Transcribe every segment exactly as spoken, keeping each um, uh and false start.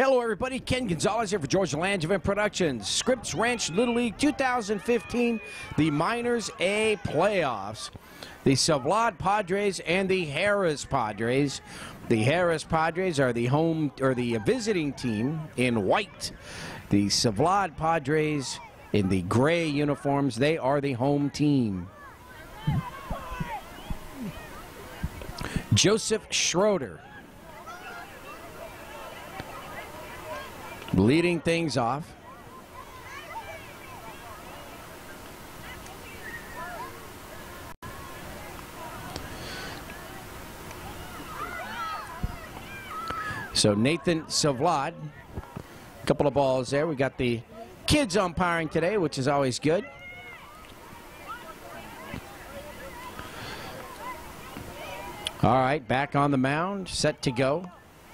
Hello everybody, Ken Gonzalez here for Georgia Langevin Productions. Scripps Ranch Little League two thousand fifteen, the Minors A playoffs. The Savlad Padres and the Harris Padres. The Harris Padres are the home or the visiting team in white. The Savlad Padres in the gray uniforms, they are the home team. Joseph Schroeder leading things off. So Nathan Savlad, a couple of balls there. We got the kids umpiring today, which is always good. All right, back on the mound, set to go.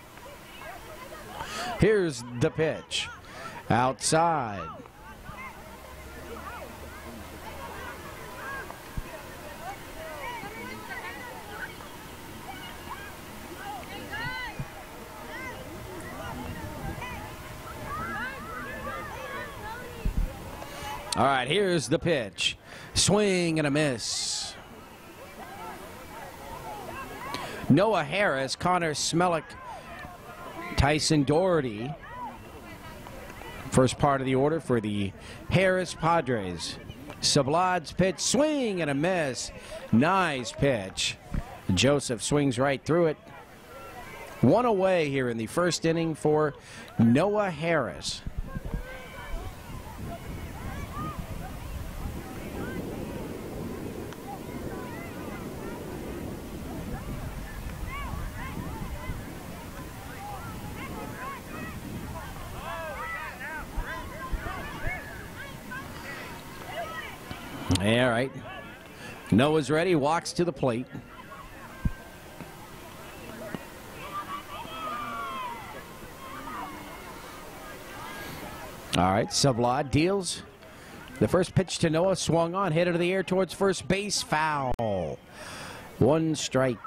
Here's the pitch. Outside. All right, here's the pitch. Swing and a miss. Noah Harris, Connor Smellick, Tyson Doherty. First part of the order for the Harris Padres. Savlad's pitch, swing and a miss. Nice pitch. Joseph swings right through it. One away here in the first inning for Noah Harris. All right. Noah's ready, walks to the plate. All right, Savlad deals. The first pitch to Noah, swung on, hit into the air towards first base, foul. One strike.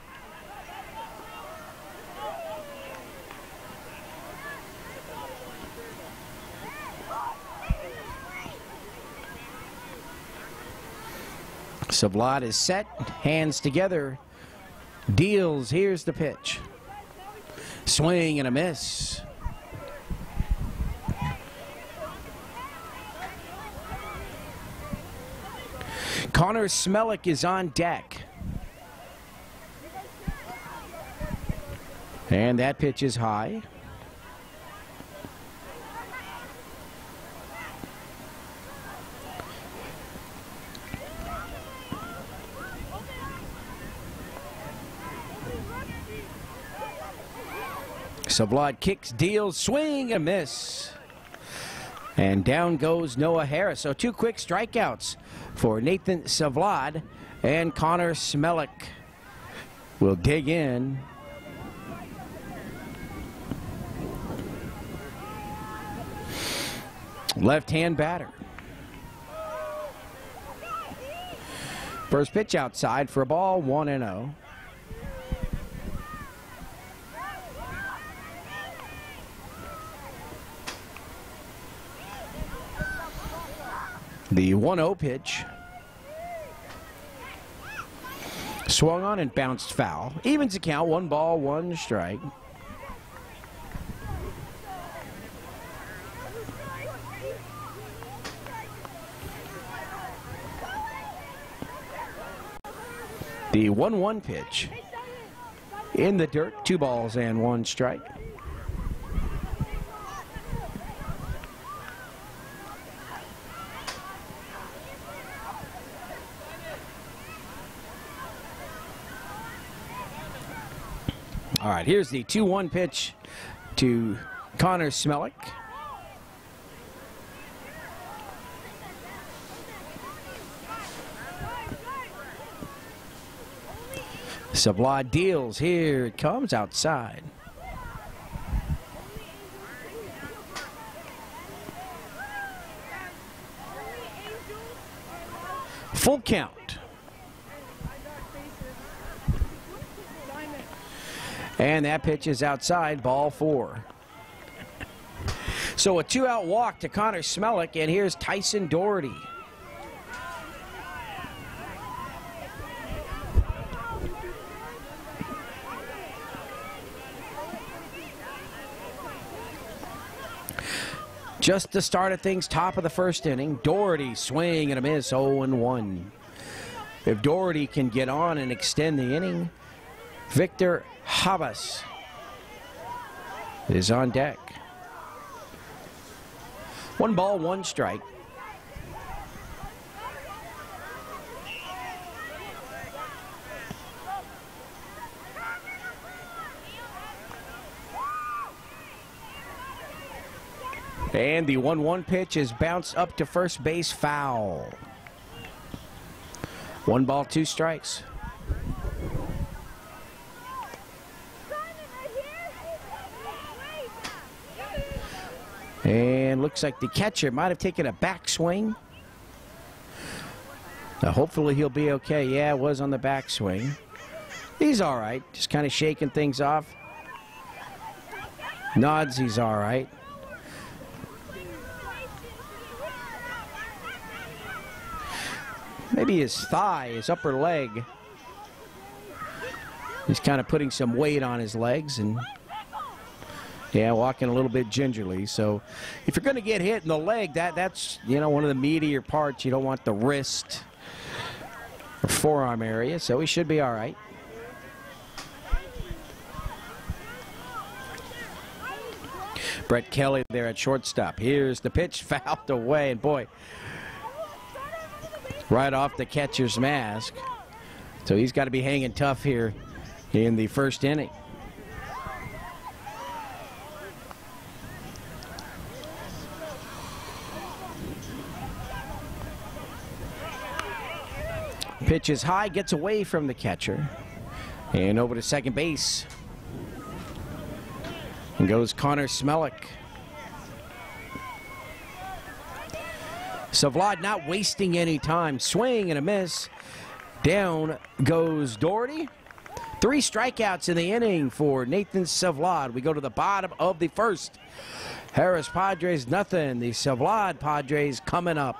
Savlad is set, hands together, deals. Here's the pitch. Swing and a miss. Connor Smellick is on deck. And that pitch is high. Savlad kicks, deals, swing and miss. And down goes Noah Harris. So two quick strikeouts for Nathan Savlad, and Connor Smellick will dig in. Left-hand batter. First pitch outside for a ball, one and oh. The one oh pitch. Swung on and bounced foul. Evens the count, one ball, one strike. The one one pitch. In the dirt, two balls and one strike. All right, here's the two one pitch to Connor Smellick. Savlad deals. Here it comes outside. Full count. And that pitch is outside, ball four. So a two-out walk to Connor Smellick, and here's Tyson Doherty. Just the start of things, top of the first inning. Doherty swing and a miss, oh and one. If Doherty can get on and extend the inning, Victor Habas is on deck. One ball, one strike. And the one one pitch is bounced up to first base, foul. One ball, two strikes. And looks like the catcher might have taken a backswing. Now hopefully he'll be okay. Yeah, it was on the backswing. He's all right, just kind of shaking things off. Nods, he's all right. Maybe his thigh, his upper leg. He's kind of putting some weight on his legs and, yeah, walking a little bit gingerly. So if you're going to get hit in the leg, that that's, you know, one of the meatier parts. You don't want the wrist or forearm area, so he should be all right. Brett Kelly there at shortstop. Here's the pitch, fouled away, and boy, right off the catcher's mask. So he's got to be hanging tough here in the first inning. Pitch is high, gets away from the catcher. And over to second base. And goes Connor Smellick. Savlad not wasting any time. Swing and a miss. Down goes Doherty. Three strikeouts in the inning for Nathan Savlad. We go to the bottom of the first. Harris Padres nothing. The Savlad Padres coming up.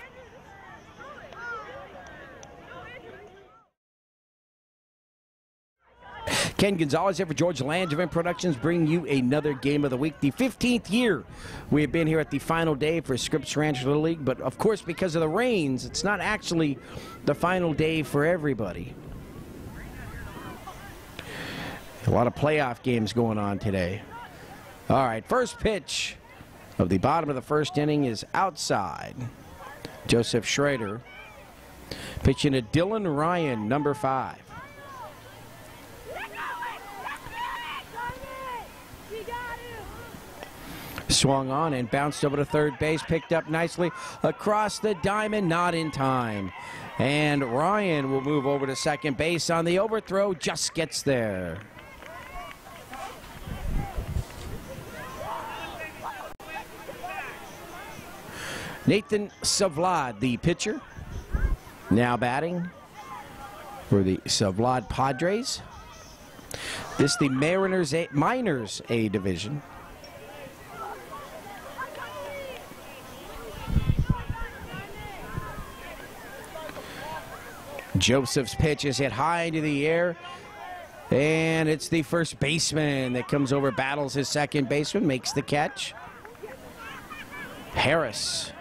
Ken Gonzalez here for George Langevin Productions, bringing you another game of the week. The fifteenth year we have been here at the final day for Scripps Ranch Little League, but of course because of the rains, it's not actually the final day for everybody. A lot of playoff games going on today. All right, first pitch of the bottom of the first inning is outside. Joseph Schrader pitching to Dylan Ryan, number five. Swung on and bounced over to third base, picked up nicely across the diamond, not in time. And Ryan will move over to second base on the overthrow, just gets there. Nathan Savlad, the pitcher, now batting for the Savlad Padres. This is the Mariners A, Miners A division. Joseph's pitch is hit high into the air, and it's the first baseman that comes over, battles his second baseman, makes the catch. Harris.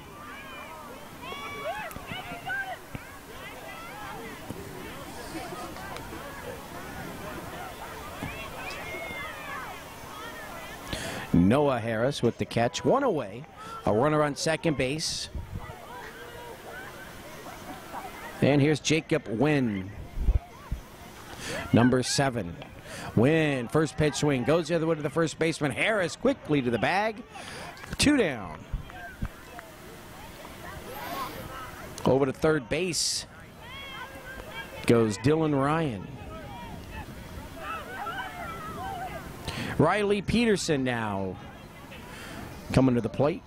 Noah Harris with the catch, one away, a runner on second base. And here's Jacob Wynn, number seven. Wynn, first pitch swing, goes the other way to the first baseman. Harris quickly to the bag, two down. Over to third base goes Dylan Ryan. Riley Peterson now coming to the plate.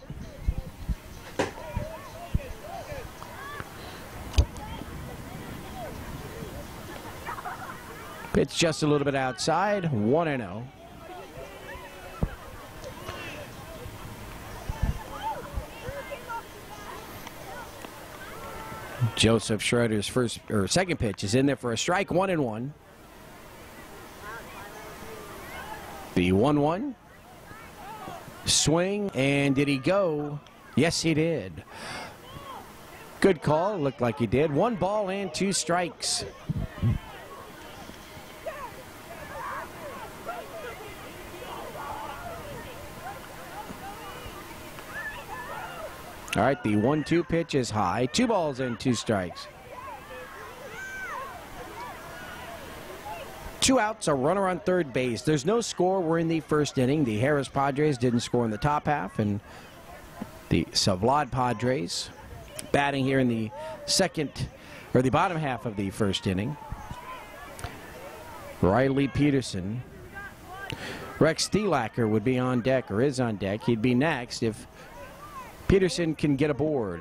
Pitch just a little bit outside, one and oh. Joseph Schroeder's first or second pitch is in there for a strike, one and one. The one one. Swing, and did he go? Yes, he did. Good call. Looked like he did. One ball and two strikes. All right, the one two pitch is high. Two balls and two strikes. Two outs, a runner on third base. There's no score. We're in the first inning. The Harris Padres didn't score in the top half, and the Savlad Padres batting here in the second, or the bottom half of the first inning. Riley Peterson. Rex Stielacker would be on deck, or is on deck. He'd be next if Peterson can get aboard.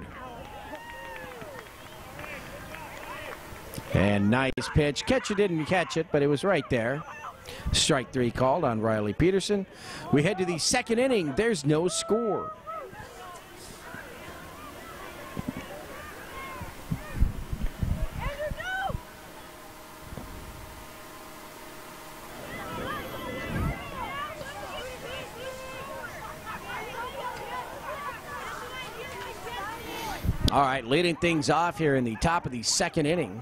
And nice pitch. Catcher didn't catch it, but it was right there. Strike three called on Riley Peterson. We head to the second inning. There's no score. All right, leading things off here in the top of the second inning.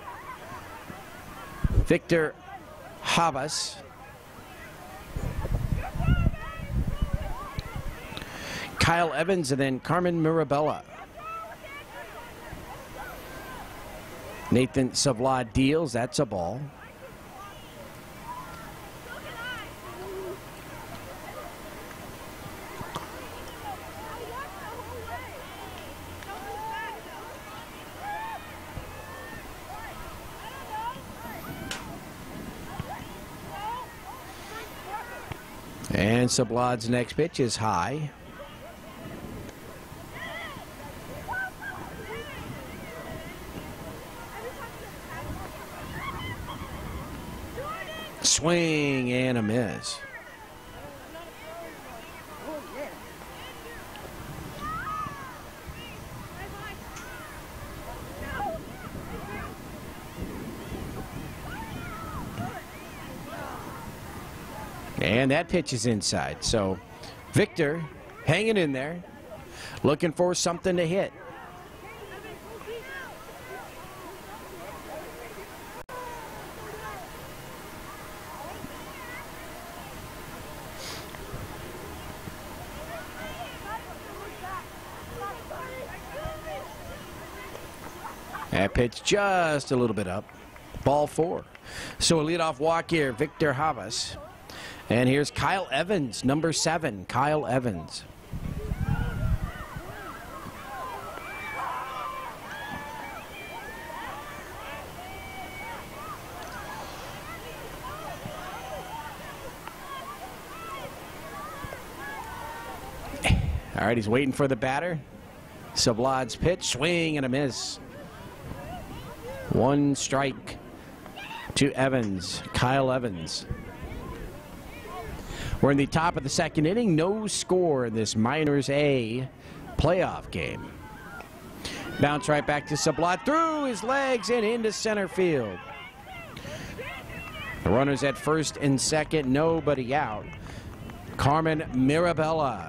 Victor Havas. Kyle Evans, and then Carmen Mirabella. Nathan Savlad deals. That's a ball. And Savlad's next pitch is high. Swing and a miss. And that pitch is inside. So Victor hanging in there, looking for something to hit. That pitch just a little bit up. Ball four. So a leadoff walk here, Victor Havas. And here's Kyle Evans, number seven, Kyle Evans. All right, he's waiting for the batter. Savlad's pitch, swing and a miss. One strike to Evans, Kyle Evans. We're in the top of the second inning. No score in this Minors A playoff game. Bounce right back to Savlad, through his legs and into center field. The runners at first and second, nobody out. Carmen Mirabella.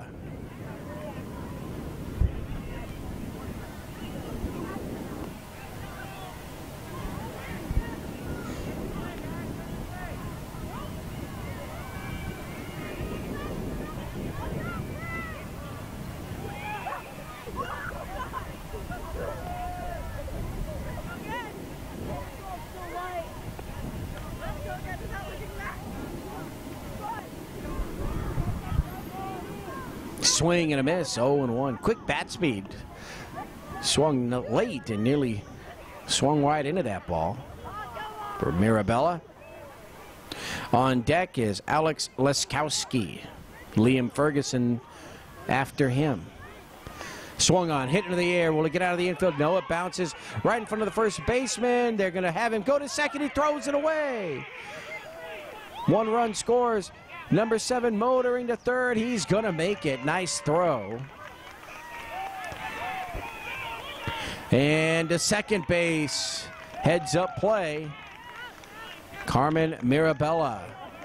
Swing and a miss, oh and one. Quick bat speed. Swung late and nearly swung wide into that ball for Mirabella. On deck is Alex Leskowski. Liam Ferguson after him. Swung on, hit into the air. Will he get out of the infield? No, it bounces right in front of the first baseman. They're going to have him go to second. He throws it away. One run scores. Number seven motoring to third. He's going to make it. Nice throw. And to second base, heads up play, Carmen Mirabella.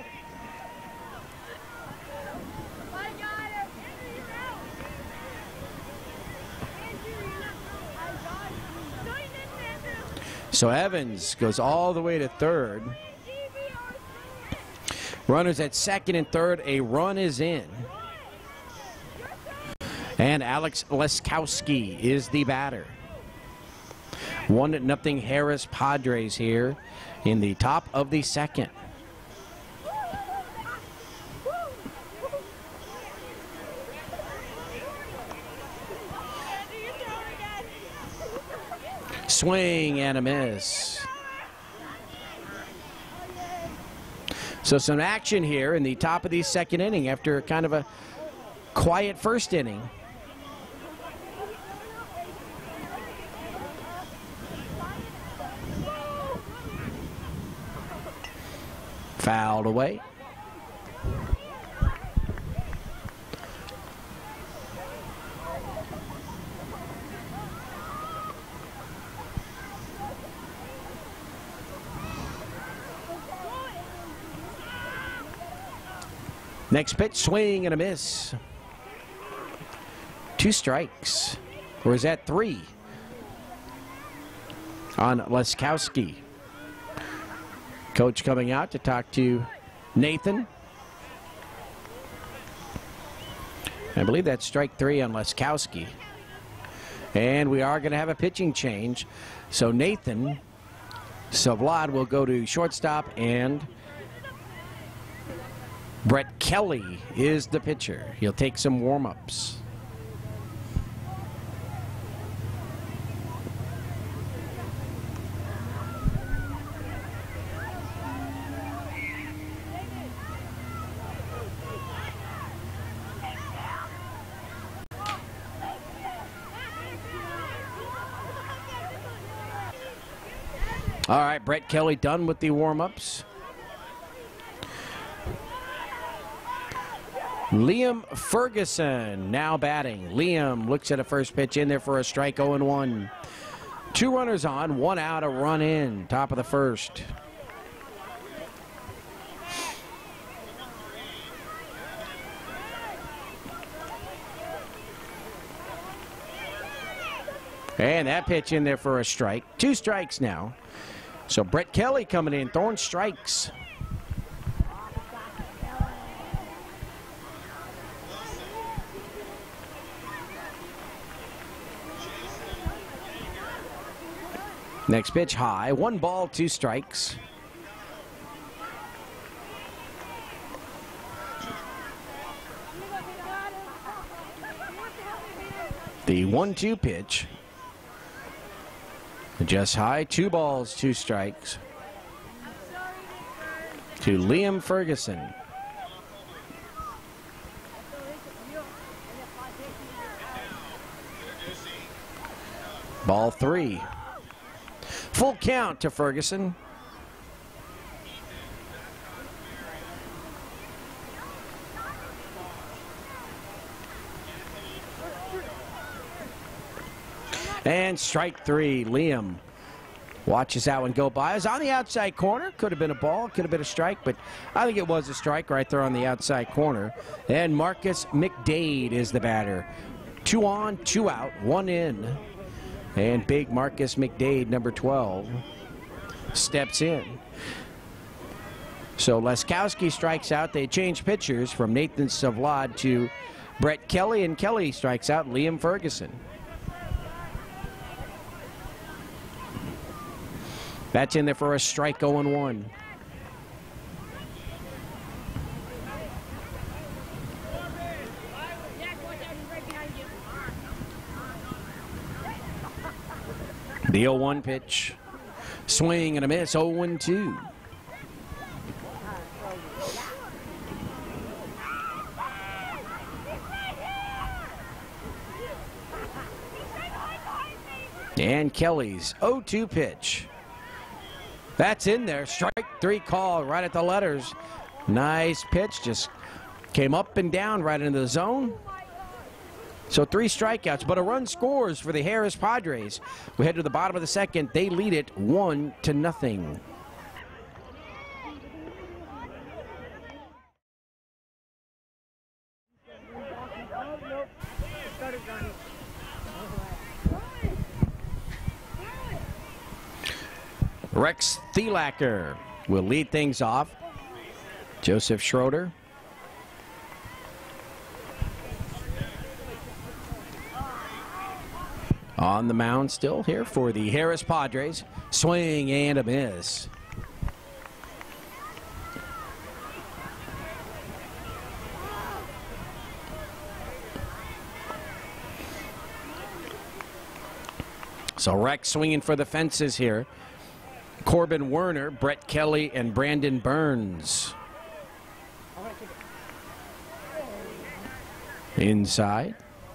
So Evans goes all the way to third. Runners at second and third. A run is in. And Alex Leskowski is the batter. One nothing Harris Padres here in the top of the second. Swing and a miss. So some action here in the top of the second inning after kind of a quiet first inning. Fouled away. Next pitch, swing and a miss. Two strikes. Or is that three? On Leskowski. Coach coming out to talk to Nathan. I believe that's strike three on Leskowski. And we are going to have a pitching change. So Nathan Savlad will go to shortstop, and Brett Kelly is the pitcher. He'll take some warm-ups. All right, Brett Kelly done with the warm-ups. Liam Ferguson now batting. Liam looks at a first pitch in there for a strike, oh and one. Two runners on, one out, a run in, top of the first. And that pitch in there for a strike. Two strikes now. So Brett Kelly coming in, throwing strikes. Next pitch high, one ball, two strikes. The one two pitch. Just high, two balls, two strikes. To Liam Ferguson. Ball three. Full count to Ferguson. And strike three. Liam watches that one go by. It's on the outside corner. Could have been a ball, could have been a strike, but I think it was a strike right there on the outside corner. And Marcus McDade is the batter. Two on, two out, one in. And big Marcus McDade, number twelve, steps in. So Leskowski strikes out. They change pitchers from Nathan Savlad to Brett Kelly, and Kelly strikes out Liam Ferguson. That's in there for a strike, oh and one. The oh one pitch. Swing and a miss, oh and two. And Kelly's oh two pitch. That's in there. Strike three call right at the letters. Nice pitch. Just came up and down right into the zone. So three strikeouts, but a run scores for the Harris Padres. We head to the bottom of the second. They lead it one to nothing. Rex Thielacker will lead things off. Joseph Schroeder. On the mound still here for the Harris Padres. Swing and a miss. So Rex swinging for the fences here. Corbin Werner, Brett Kelly, and Brandon Burns. Inside.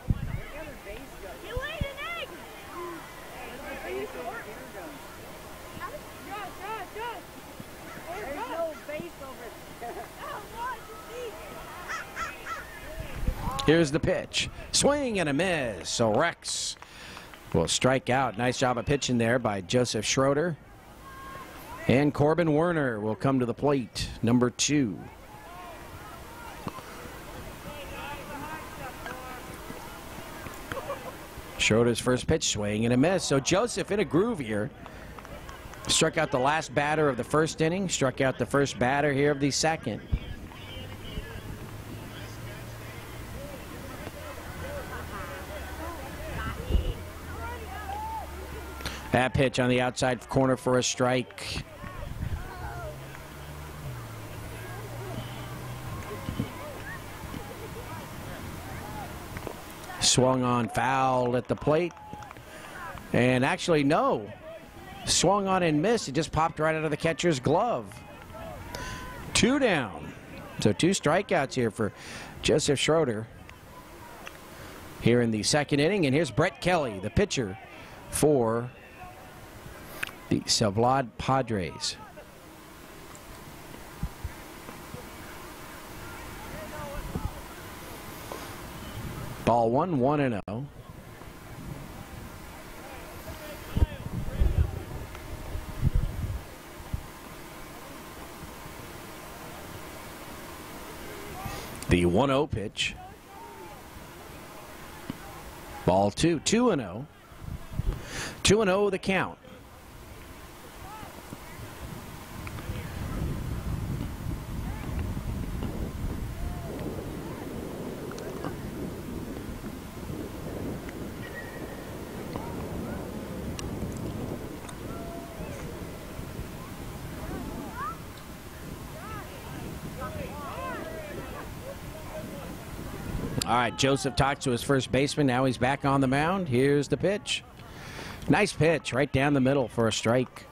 Here's the pitch. Swing and a miss. So Rex will strike out. Nice job of pitching there by Joseph Schroeder. And Corbin Werner will come to the plate, number two. Schroeder's first pitch, swing and a miss. So Joseph in a groove here. Struck out the last batter of the first inning, struck out the first batter here of the second. That pitch on the outside corner for a strike. Swung on, fouled at the plate. And actually, no. Swung on and missed. It just popped right out of the catcher's glove. Two down. So two strikeouts here for Joseph Schroeder here in the second inning. And here's Brett Kelly, the pitcher for the Savlad Padres. Ball one, one and oh. The one oh pitch. Ball two, two and oh. two and oh the count. All right, Joseph talks to his first baseman. Now he's back on the mound. Here's the pitch. Nice pitch right down the middle for a strike.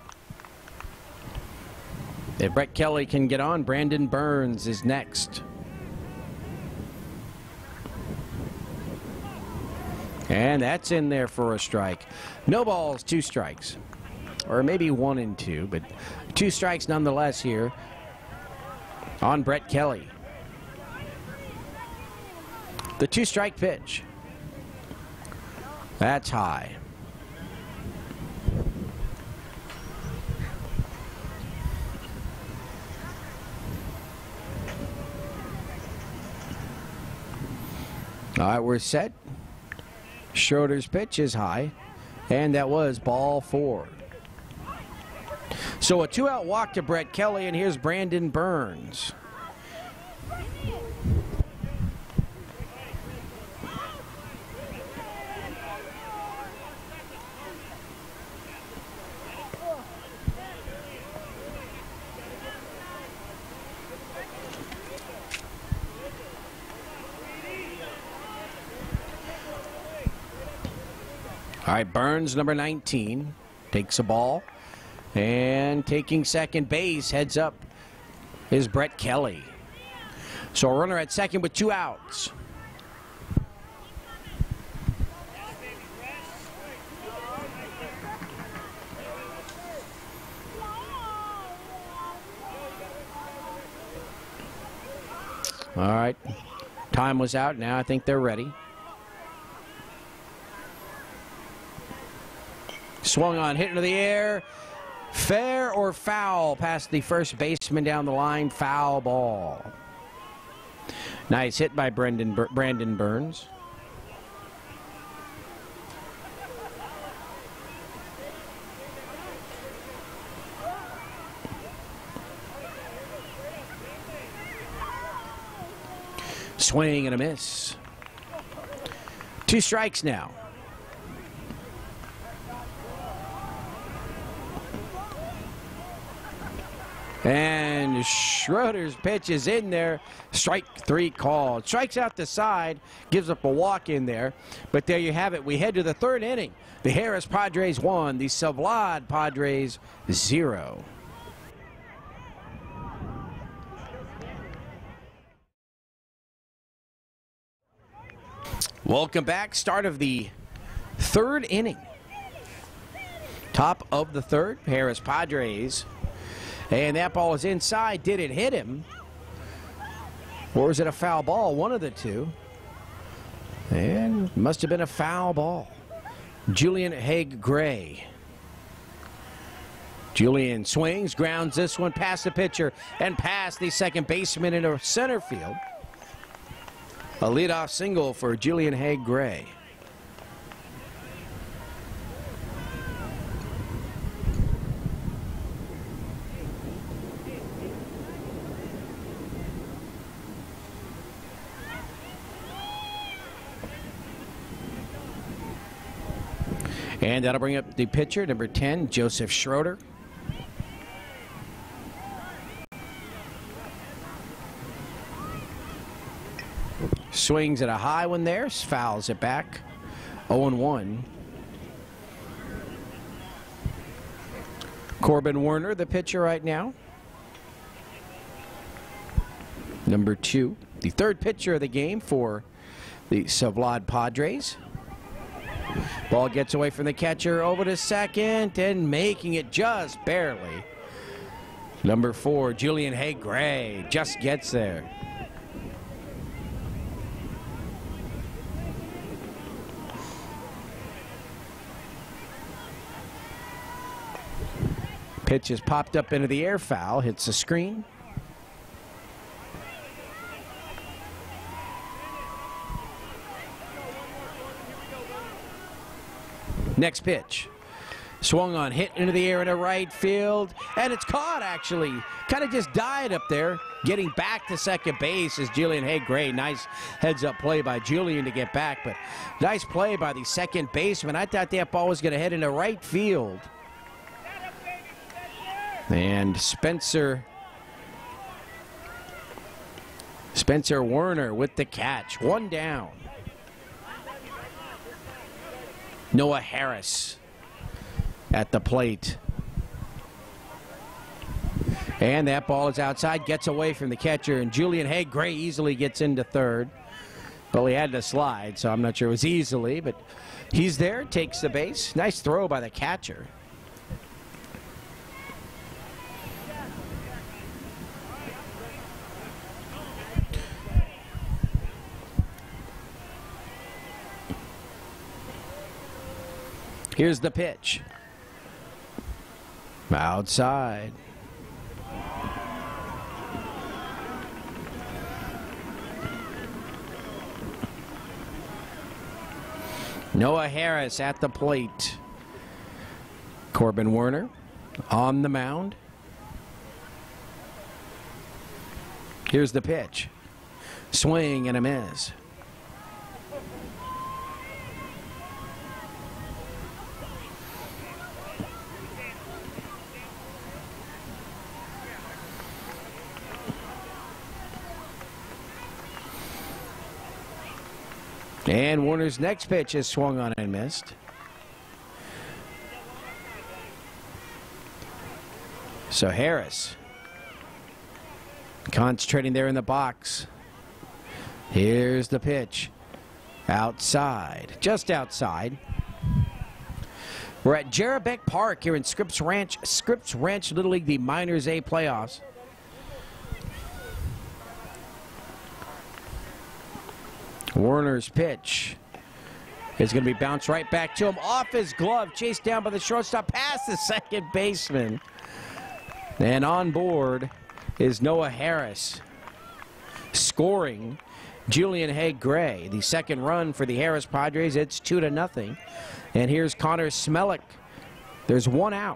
If Brett Kelly can get on, Brandon Burns is next. And that's in there for a strike. No balls, two strikes. Or maybe one and two, but two strikes nonetheless here on Brett Kelly. The two-strike pitch. That's high. All right, we're set. Schroeder's pitch is high, and that was ball four. So a two-out walk to Brett Kelly, and here's Brandon Burns. All right, Burns, number nineteen, takes a ball. And taking second base, heads up, is Brett Kelly. So a runner at second with two outs. All right, time was out. Now I think they're ready. Swung on, hit into the air. Fair or foul past the first baseman down the line. Foul ball. Nice hit by Brendan, Brandon Burns. Swing and a miss. Two strikes now. And Schroeder's pitch is in there. Strike three called. Strikes out the side. Gives up a walk in there. But there you have it. We head to the third inning. The Harris Padres one. The Savlad Padres zero. Welcome back. Start of the third inning. Top of the third. Harris Padres. And that ball is inside. Did it hit him? Or is it a foul ball? One of the two. And must have been a foul ball. Julian Haig Gray. Julian swings, grounds this one past the pitcher and past the second baseman into center field. A leadoff single for Julian Haig Gray. And that'll bring up the pitcher, number ten, Joseph Schroeder. Swings at a high one there, fouls it back. oh and one. Corbin Werner, the pitcher right now. Number two, the third pitcher of the game for the Savlad Padres. Ball gets away from the catcher, over to second, and making it just barely. Number four, Julian Haig Gray, just gets there. Pitch is popped up into the air, foul, hits the screen. Next pitch. Swung on, hit into the air into right field, and it's caught actually. Kind of just died up there. Getting back to second base is Julian Haig Gray. Nice heads-up play by Julian to get back, but nice play by the second baseman. I thought that ball was going to head into right field. And Spencer Spencer Werner with the catch. One down. Noah Harris at the plate. And that ball is outside, gets away from the catcher, and Julian Haig Gray easily gets into third. Well, he had to slide, so I'm not sure it was easily, but he's there, takes the base. Nice throw by the catcher. Here's the pitch. Outside. Noah Harris at the plate. Corbin Werner on the mound. Here's the pitch. Swing and a miss. And Warner's next pitch is swung on and missed. So Harris concentrating there in the box. Here's the pitch. Outside, just outside. We're at Jarabeck Park here in Scripps Ranch, Scripps Ranch Little League, the Minors A playoffs. Warner's pitch It's going to be bounced right back to him. Off his glove, chased down by the shortstop, past the second baseman. And on board is Noah Harris. Scoring Julian Hay-Gray. The second run for the Harris Padres. It's two to nothing. And here's Connor Smellick. There's one out.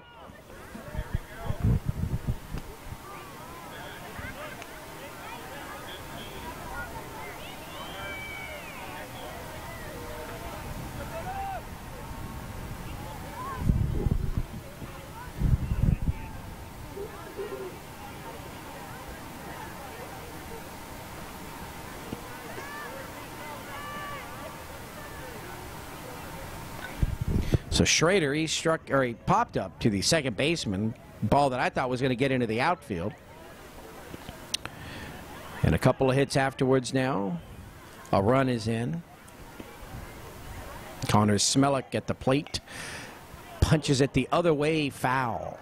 So Schrader, he struck, or he popped up to the second baseman, ball that I thought was going to get into the outfield. And a couple of hits afterwards now. A run is in. Connor Smellick at the plate. Punches it the other way, foul.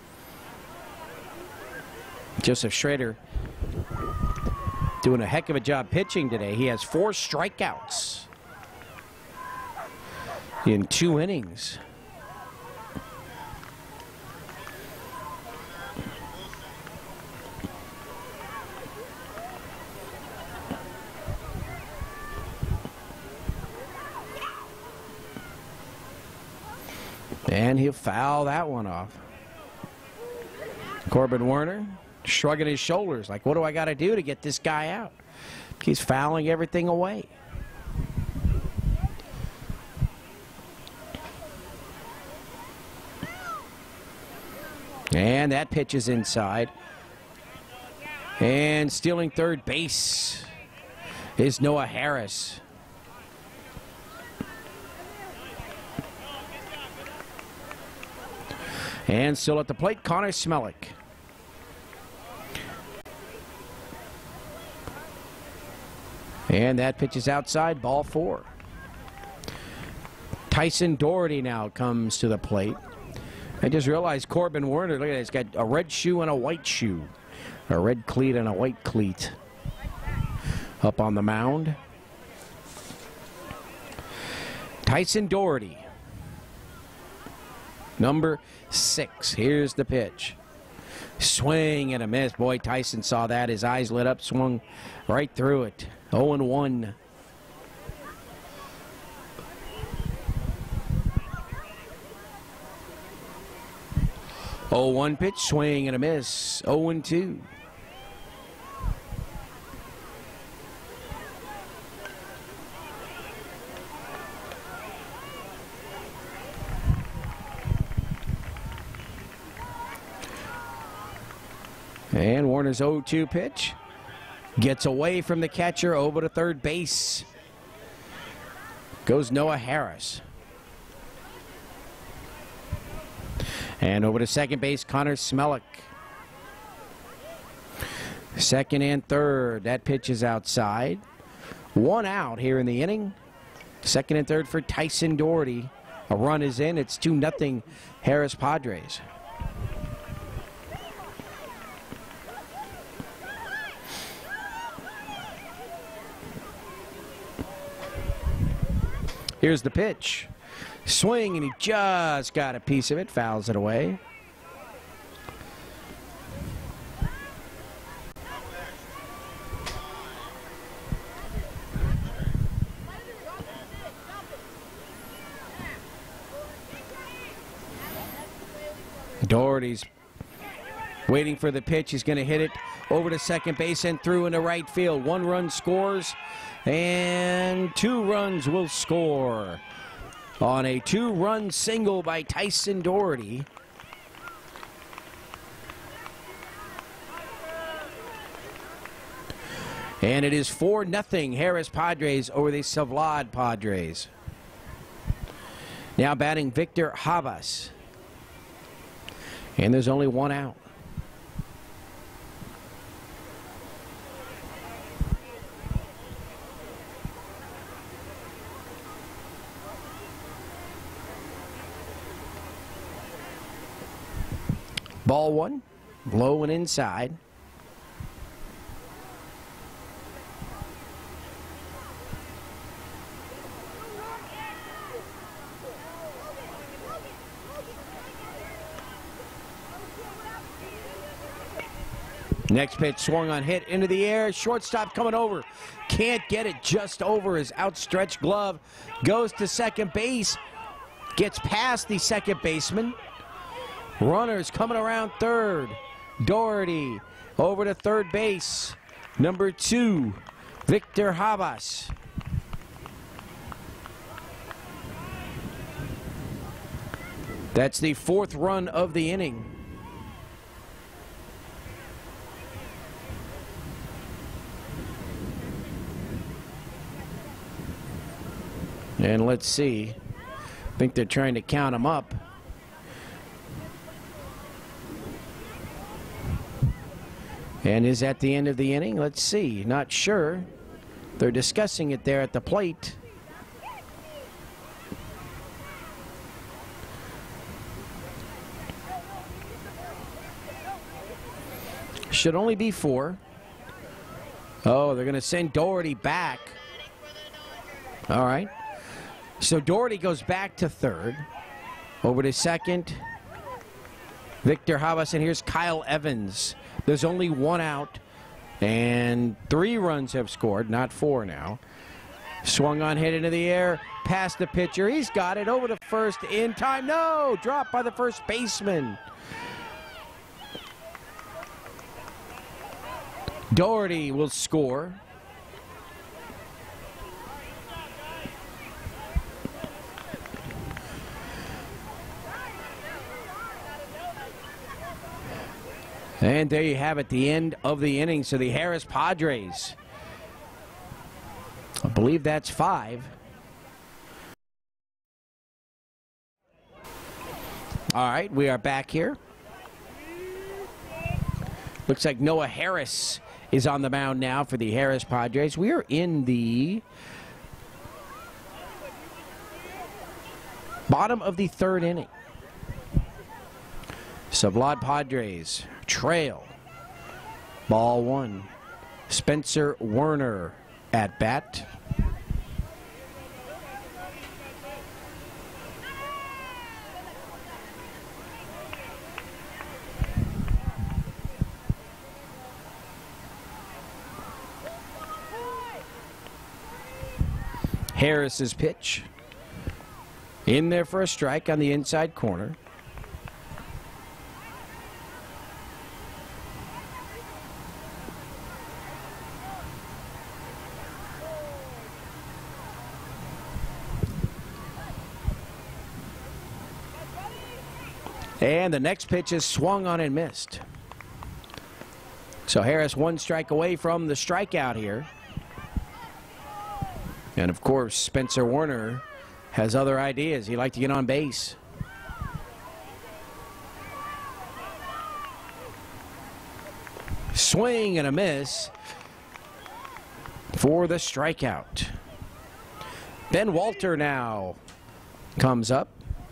Joseph Schrader doing a heck of a job pitching today. He has four strikeouts in two innings. And he'll foul that one off. Corbin Werner shrugging his shoulders like, what do I got to do to get this guy out? He's fouling everything away. And that pitch is inside. And stealing third base is Noah Harris. And still at the plate, Connor Smellick. And that pitch is outside, ball four. Tyson Doherty now comes to the plate. I just realized Corbin Werner, look at it, he's got a red shoe and a white shoe. A red cleat and a white cleat. Up on the mound. Tyson Doherty. Number six. Here's the pitch. Swing and a miss. Boy, Tyson saw that. His eyes lit up, swung right through it. oh and one. oh one pitch, swing and a miss. oh and two. And Warner's oh two pitch. Gets away from the catcher, over to third base. Goes Noah Harris. And over to second base, Connor Smellick. Second and third. That pitch is outside. One out here in the inning. Second and third for Tyson Doherty. A run is in. It's two nothing Harris Padres. Here's the pitch. Swing, and he just got a piece of it. Fouls it away. Doherty's waiting for the pitch. He's going to hit it over to second base and through into right field. One run scores, and two runs will score on a two-run single by Tyson Doherty. And it is four nothing Harris Padres over the Savlad Padres. Now batting Victor Havas. And there's only one out. Ball one, low and inside. Next pitch swung on, hit into the air. Shortstop coming over. Can't get it just over his outstretched glove. Goes to second base. Gets past the second baseman. Runners coming around third. Doherty over to third base. Number two, Victor Habas. That's the fourth run of the inning. And let's see. I think they're trying to count them up. And is at the end of the inning? Let's see. Not sure. They're discussing it there at the plate. Should only be four. Oh, they're going to send Doherty back. All right. So Doherty goes back to third. Over to second. Victor Habas, and here's Kyle Evans. There's only one out, and three runs have scored, not four now. Swung on, hit into the air, past the pitcher. He's got it over to first in time. No! Dropped by the first baseman. Doherty will score. And there you have it, the end of the inning. So the Harris Padres, I believe that's five. All right, we are back here. Looks like Noah Harris is on the mound now for the Harris Padres. We are in the bottom of the third inning. Savlad Padres trail. Ball one. Spencer Werner at bat. Harris's pitch. In there for a strike on the inside corner. And the next pitch is swung on and missed. So Harris one strike away from the strikeout here. And of course, Spencer Werner has other ideas. He'd like to get on base. Swing and a miss for the strikeout. Ben Walter now comes up.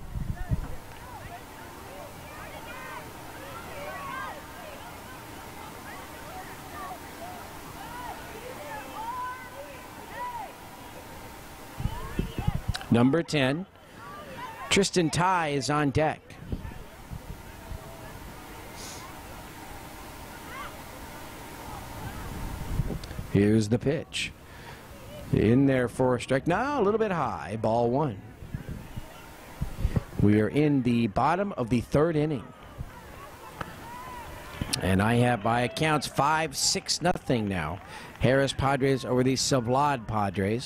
Number ten, Tristan Ty is on deck. Here's the pitch. In there for a strike. Now a little bit high. Ball one. We are in the bottom of the third inning. And I have by accounts five six nothing now. Harris Padres over the Savlad Padres.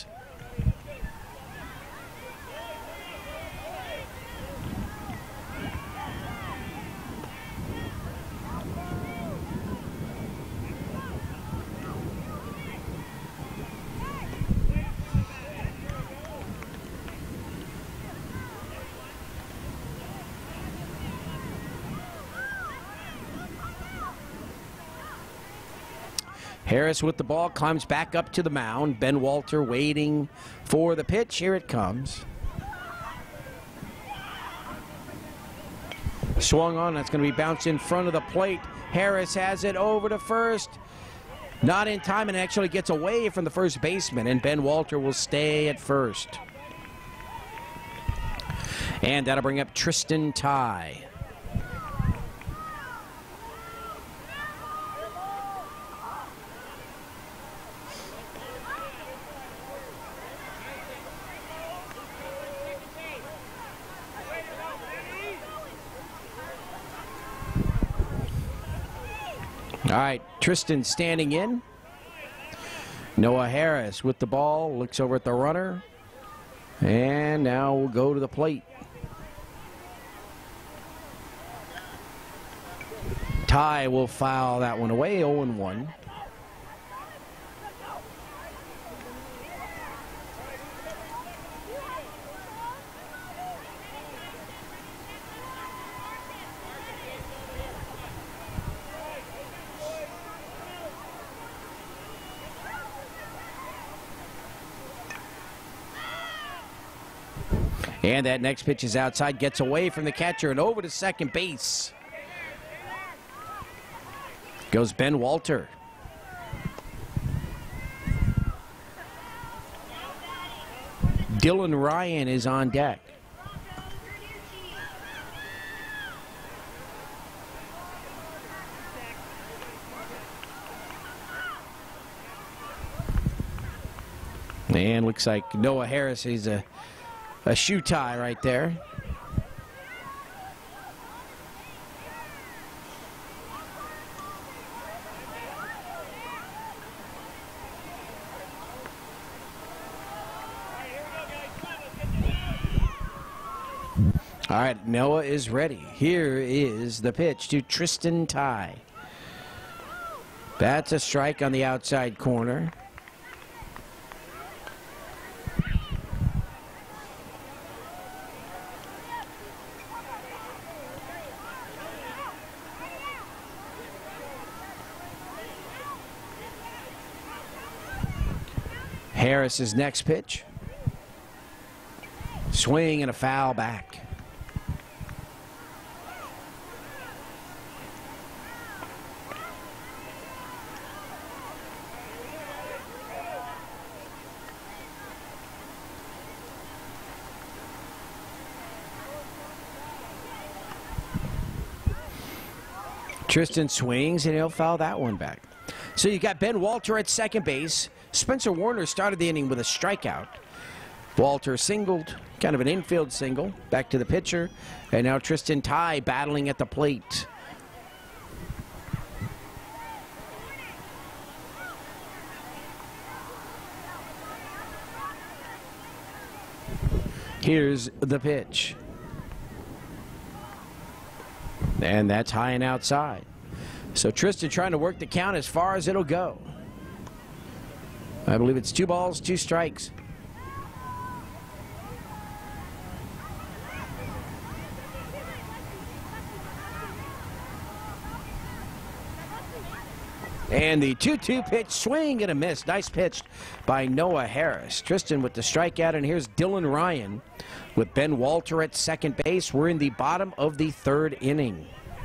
Harris with the ball, climbs back up to the mound. Ben Walter waiting for the pitch. Here it comes. Swung on. That's going to be bounced in front of the plate. Harris has it over to first. Not in time, and actually gets away from the first baseman, and Ben Walter will stay at first. And that'll bring up Tristan Ty. All right, Tristan standing in. Noah Harris with the ball, looks over at the runner, and now we'll go to the plate. Ty will foul that one away, oh and one. And that next pitch is outside, gets away from the catcher and over to second base. Goes Ben Walter. Dylan Ryan is on deck. And looks like Noah Harris is a A shoe tie right there. All right, Noah is ready. Here is the pitch to Tristan Ty. That's a strike on the outside corner. Harris's next pitch. Swing and a foul back. Tristan swings and he'll foul that one back. So you got Ben Walter at second base. Spencer Warner started the inning with a strikeout. Walter singled, kind of an infield single, back to the pitcher. And now Tristan Ty battling at the plate. Here's the pitch. And that's high and outside. So Tristan trying to work the count as far as it'll go. I believe it's two balls, two strikes. And the two two pitch, swing and a miss. Nice pitch by Noah Harris. Tristan with the strikeout, and here's Dylan Ryan with Ben Walter at second base. We're in the bottom of the third inning.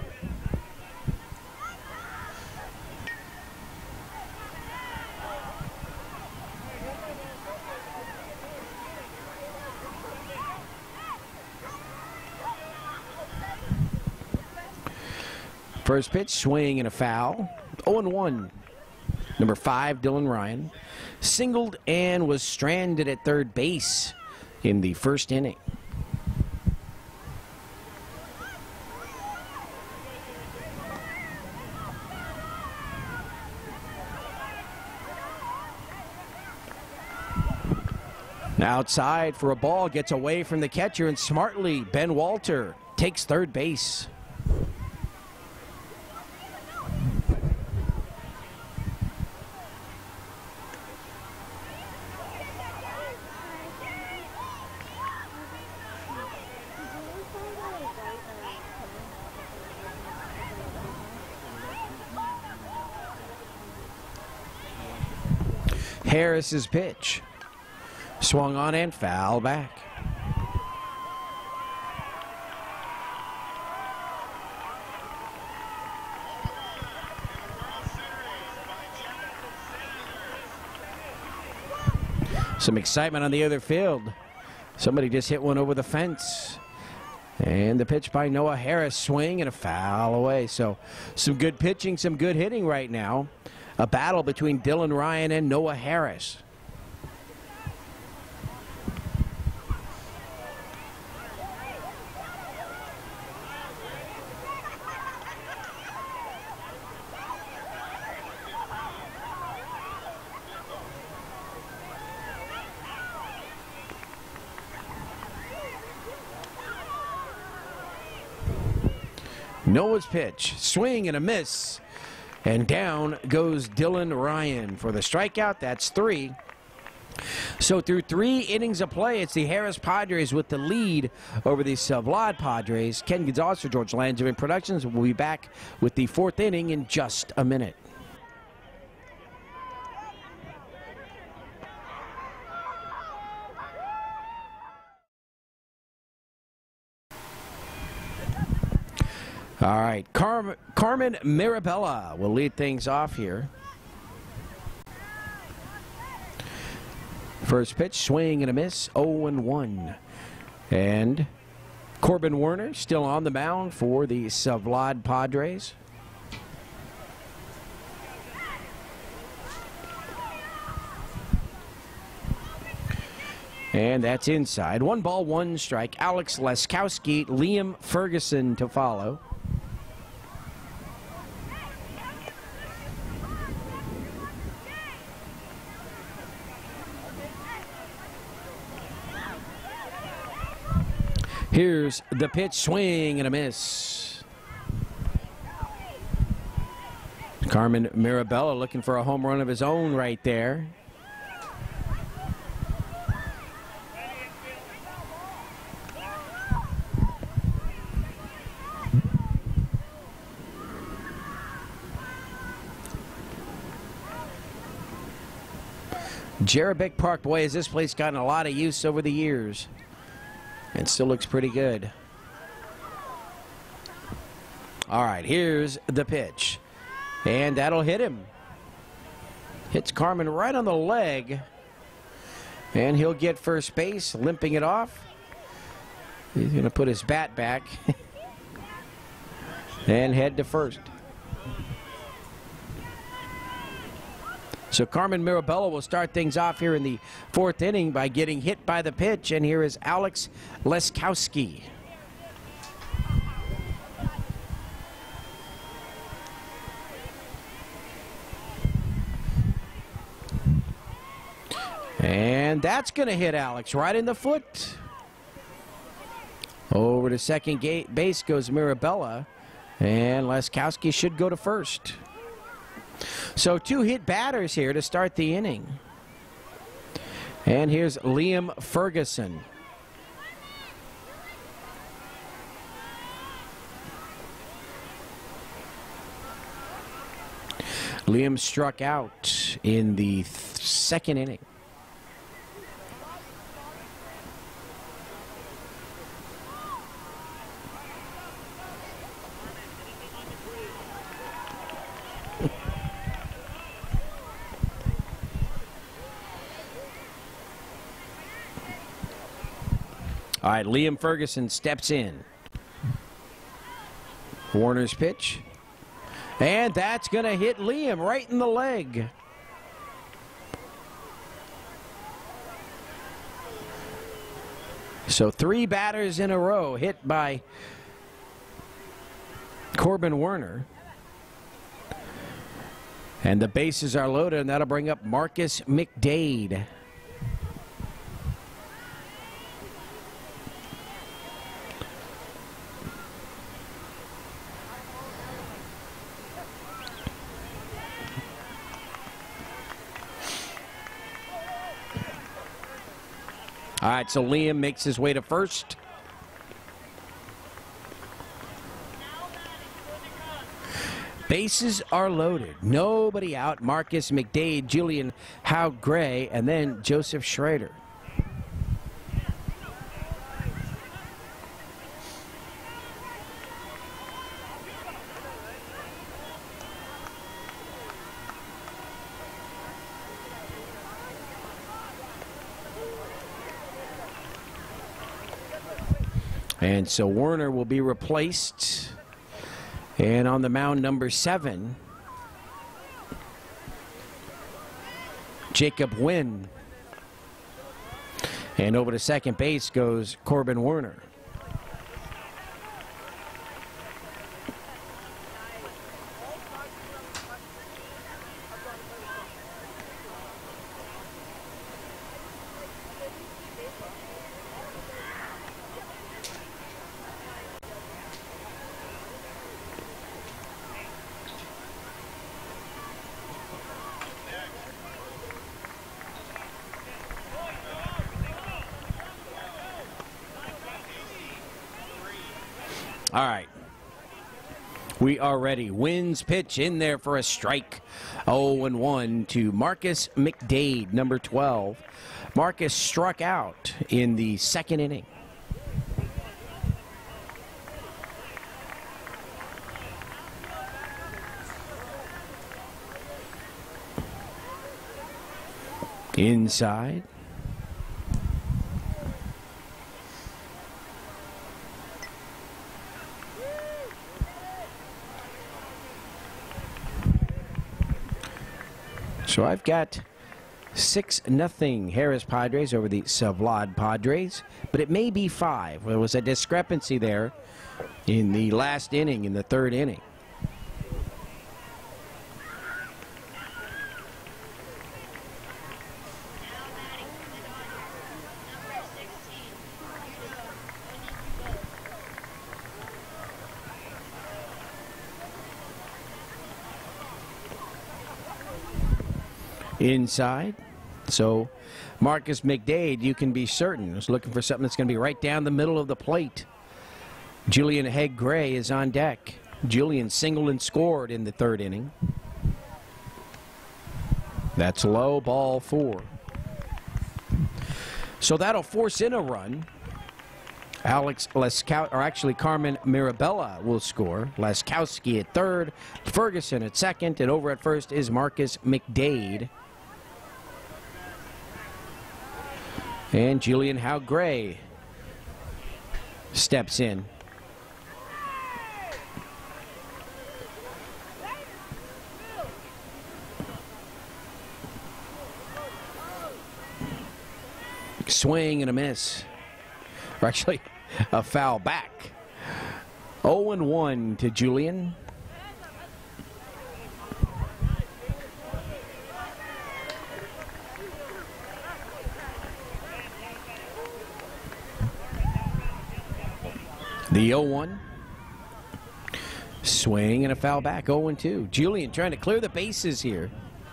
First pitch, swing and a foul. oh and one. Number five, Dylan Ryan. Singled and was stranded at third base in the first inning. Outside for a ball, gets away from the catcher, and smartly Ben Walter takes third base. Harris's pitch. Swung on and foul back. Some excitement on the other field. Somebody just hit one over the fence. And the pitch by Noah Harris, swing and a foul away. So some good pitching, some good hitting right now. A battle between Dylan Ryan and Noah Harris. Noah's pitch. Swing and a miss. And down goes Dylan Ryan for the strikeout. That's three. So through three innings of play, it's the Harris Padres with the lead over the Savlad Padres. Ken Gonzalez for George Langevin Productions. We'll be back with the fourth inning in just a minute. All right, Car Carmen Mirabella will lead things off here. First pitch, swing and a miss, oh and one. And Corbin Werner still on the mound for the Savlad Padres. And that's inside. One ball, one strike. Alex Leskowski, Liam Ferguson to follow. Here's the pitch, swing and a miss. Carmen Mirabella looking for a home run of his own right there. Jerebick Park, boy, has this place gotten a lot of use over the years. And still looks pretty good. All right, here's the pitch. And that'll hit him. Hits Carmen right on the leg. And he'll get first base, limping it off. He's going to put his bat back and head to first. So Carmen Mirabella will start things off here in the fourth inning by getting hit by the pitch. And here is Alex Leskowski. And that's going to hit Alex right in the foot. Over to second base goes Mirabella. And Leskowski should go to first. So two hit batters here to start the inning. And here's Liam Ferguson. Liam struck out in the th- second inning. All right, Liam Ferguson steps in. Warner's pitch. And that's going to hit Liam right in the leg. So three batters in a row hit by Corbin Werner. And the bases are loaded, and that'll bring up Marcus McDade. All right, so Liam makes his way to first. Bases are loaded. Nobody out. Marcus McDade, Julian Howe Gray, and then Joseph Schrader. And so Werner will be replaced. And on the mound, number seven, Jacob Wynn. And over to second base goes Corbin Werner. All right. We are ready. Wynn's pitch in there for a strike. oh and one to Marcus McDade, number twelve. Marcus struck out in the second inning. Inside. So I've got six nothing Harris Padres over the Savlad Padres, but it may be five. There was a discrepancy there in the last inning, in the third inning. Inside. So Marcus McDade, you can be certain, is looking for something that's going to be right down the middle of the plate. Julian Haig Gray is on deck. Julian singled and scored in the third inning. That's low, ball four. So that'll force in a run. Alex Leskowski, or actually Carmen Mirabella will score. Leskowski at third, Ferguson at second, and over at first is Marcus McDade. And Julian Howe Gray steps in. Swing and a miss. Or actually, a foul back. oh and one to Julian. The oh one. Swing and a foul back, oh and two. Julian trying to clear the bases here.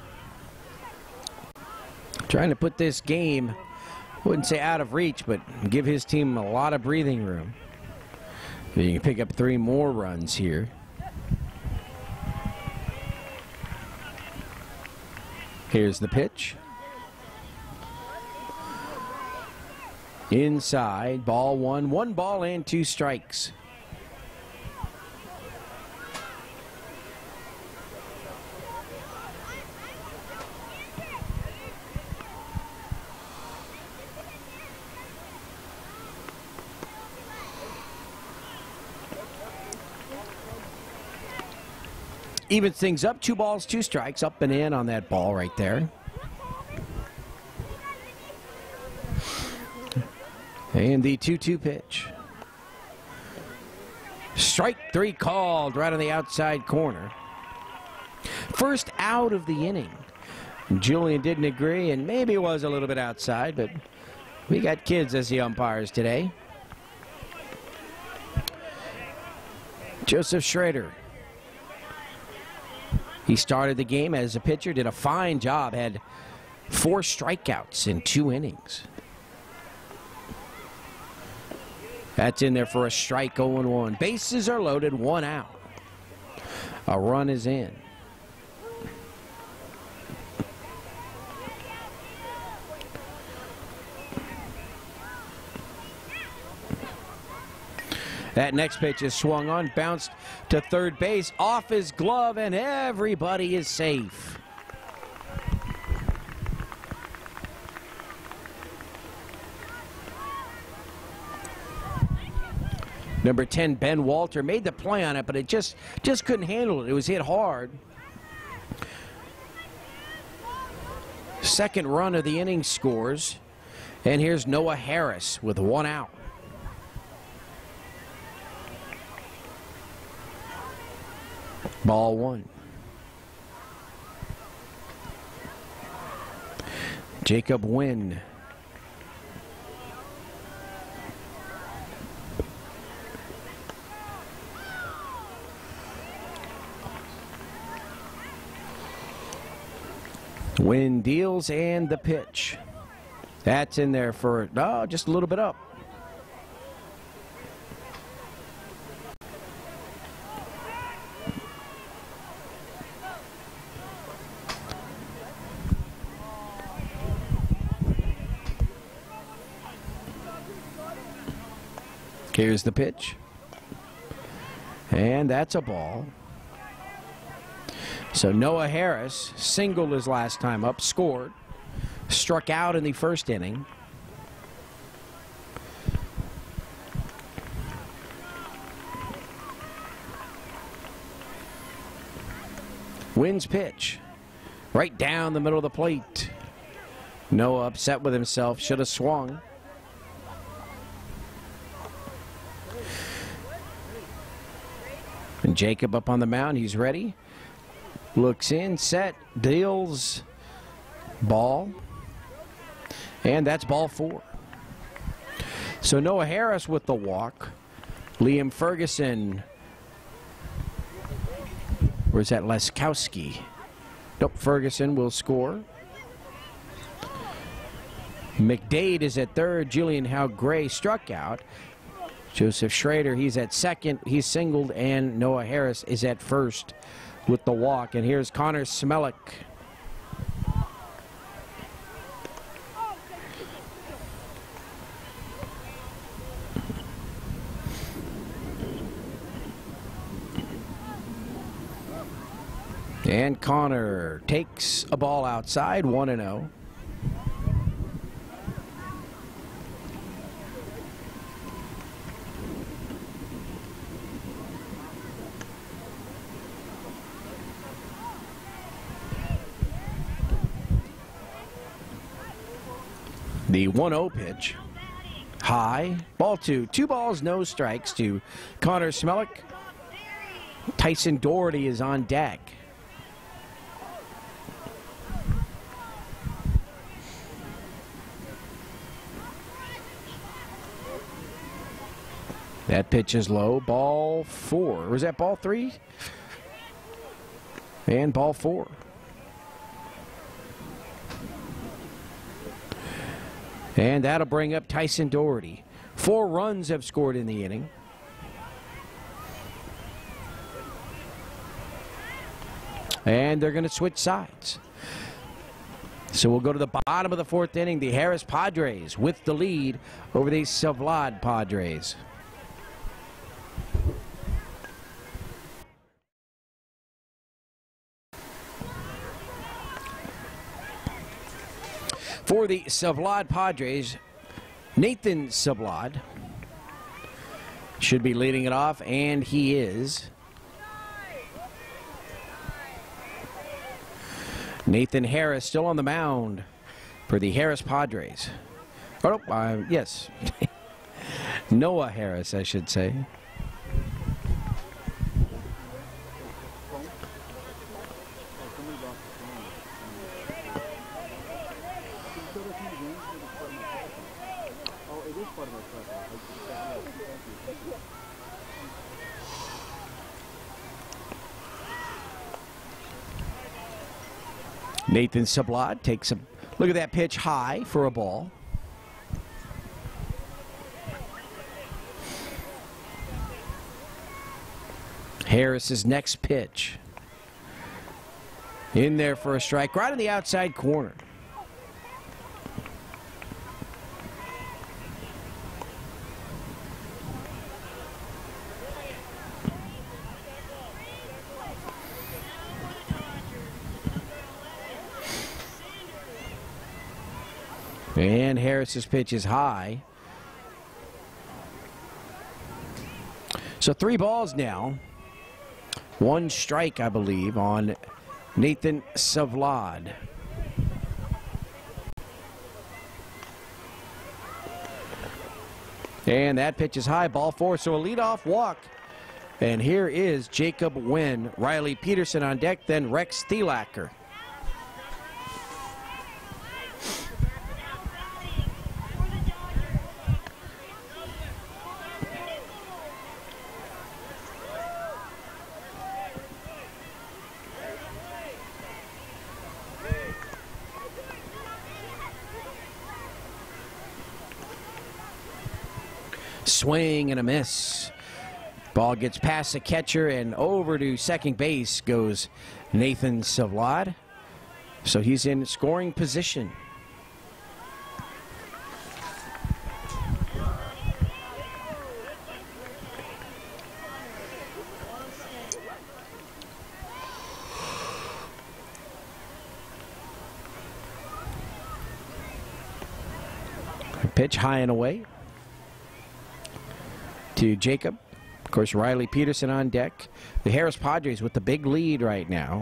Trying to put this game, wouldn't say out of reach, but give his team a lot of breathing room. You can pick up three more runs here. Here's the pitch. Inside, ball one, one ball and two strikes. Evens things up, two balls, two strikes, up and in on that ball right there. And the two two pitch. Strike three called right on the outside corner. First out of the inning. Julian didn't agree and maybe was a little bit outside, but we got kids as the umpires today. Joseph Schrader. He started the game as a pitcher, did a fine job, had four strikeouts in two innings. That's in there for a strike, oh and one. Bases are loaded, one out. A run is in. That next pitch is swung on, bounced to third base, off his glove, and everybody is safe. Number ten, Ben Walter, made the play on it, but it just, just couldn't handle it. It was hit hard. Second run of the inning scores. And here's Noah Harris with one out. Ball one. Jacob Wynn. Wynn deals and the pitch. That's in there for, oh, just a little bit up. Here's the pitch. And that's a ball. So Noah Harris singled his last time up, scored, struck out in the first inning. Wynn's pitch, right down the middle of the plate. Noah upset with himself, should have swung. And Jacob up on the mound, he's ready. Looks in, set, deals, ball. And that's ball four. So Noah Harris with the walk. Liam Ferguson. Where's that? Leskowski. Nope, Ferguson will score. McDade is at third. Julian Howe Gray struck out. Joseph Schrader, he's at second. He's singled, and Noah Harris is at first with the walk. And here's Connor Smelik. And Connor takes a ball outside, one and oh. The one oh pitch. High. Ball two. Two balls, no strikes to Connor Smelik. Tyson Doherty is on deck. That pitch is low. Ball four. Was that ball three? And ball four. And that'll bring up Tyson Doherty. Four runs have scored in the inning. And they're going to switch sides. So we'll go to the bottom of the fourth inning. The Harris Padres with the lead over the Savlad Padres. For the Savlad Padres, Nathan Savlad should be leading it off, and he is. Nathan Harris still on the mound for the Harris Padres. Oh, uh, yes. Noah Harris, I should say. Nathan Savlad takes a look at that pitch high for a ball. Harris's next pitch. In there for a strike, right in the outside corner. And Harris's pitch is high. So three balls now. One strike, I believe, on Nathan Savlad. And that pitch is high, ball four, so a leadoff walk. And here is Jacob Wynn, Riley Peterson on deck, then Rex Thielacker. Swing and a miss. Ball gets past the catcher and over to second base goes Nathan Savlad. So he's in scoring position. Pitch high and away to Jacob. Of course, Riley Peterson on deck. The Harris Padres with the big lead right now.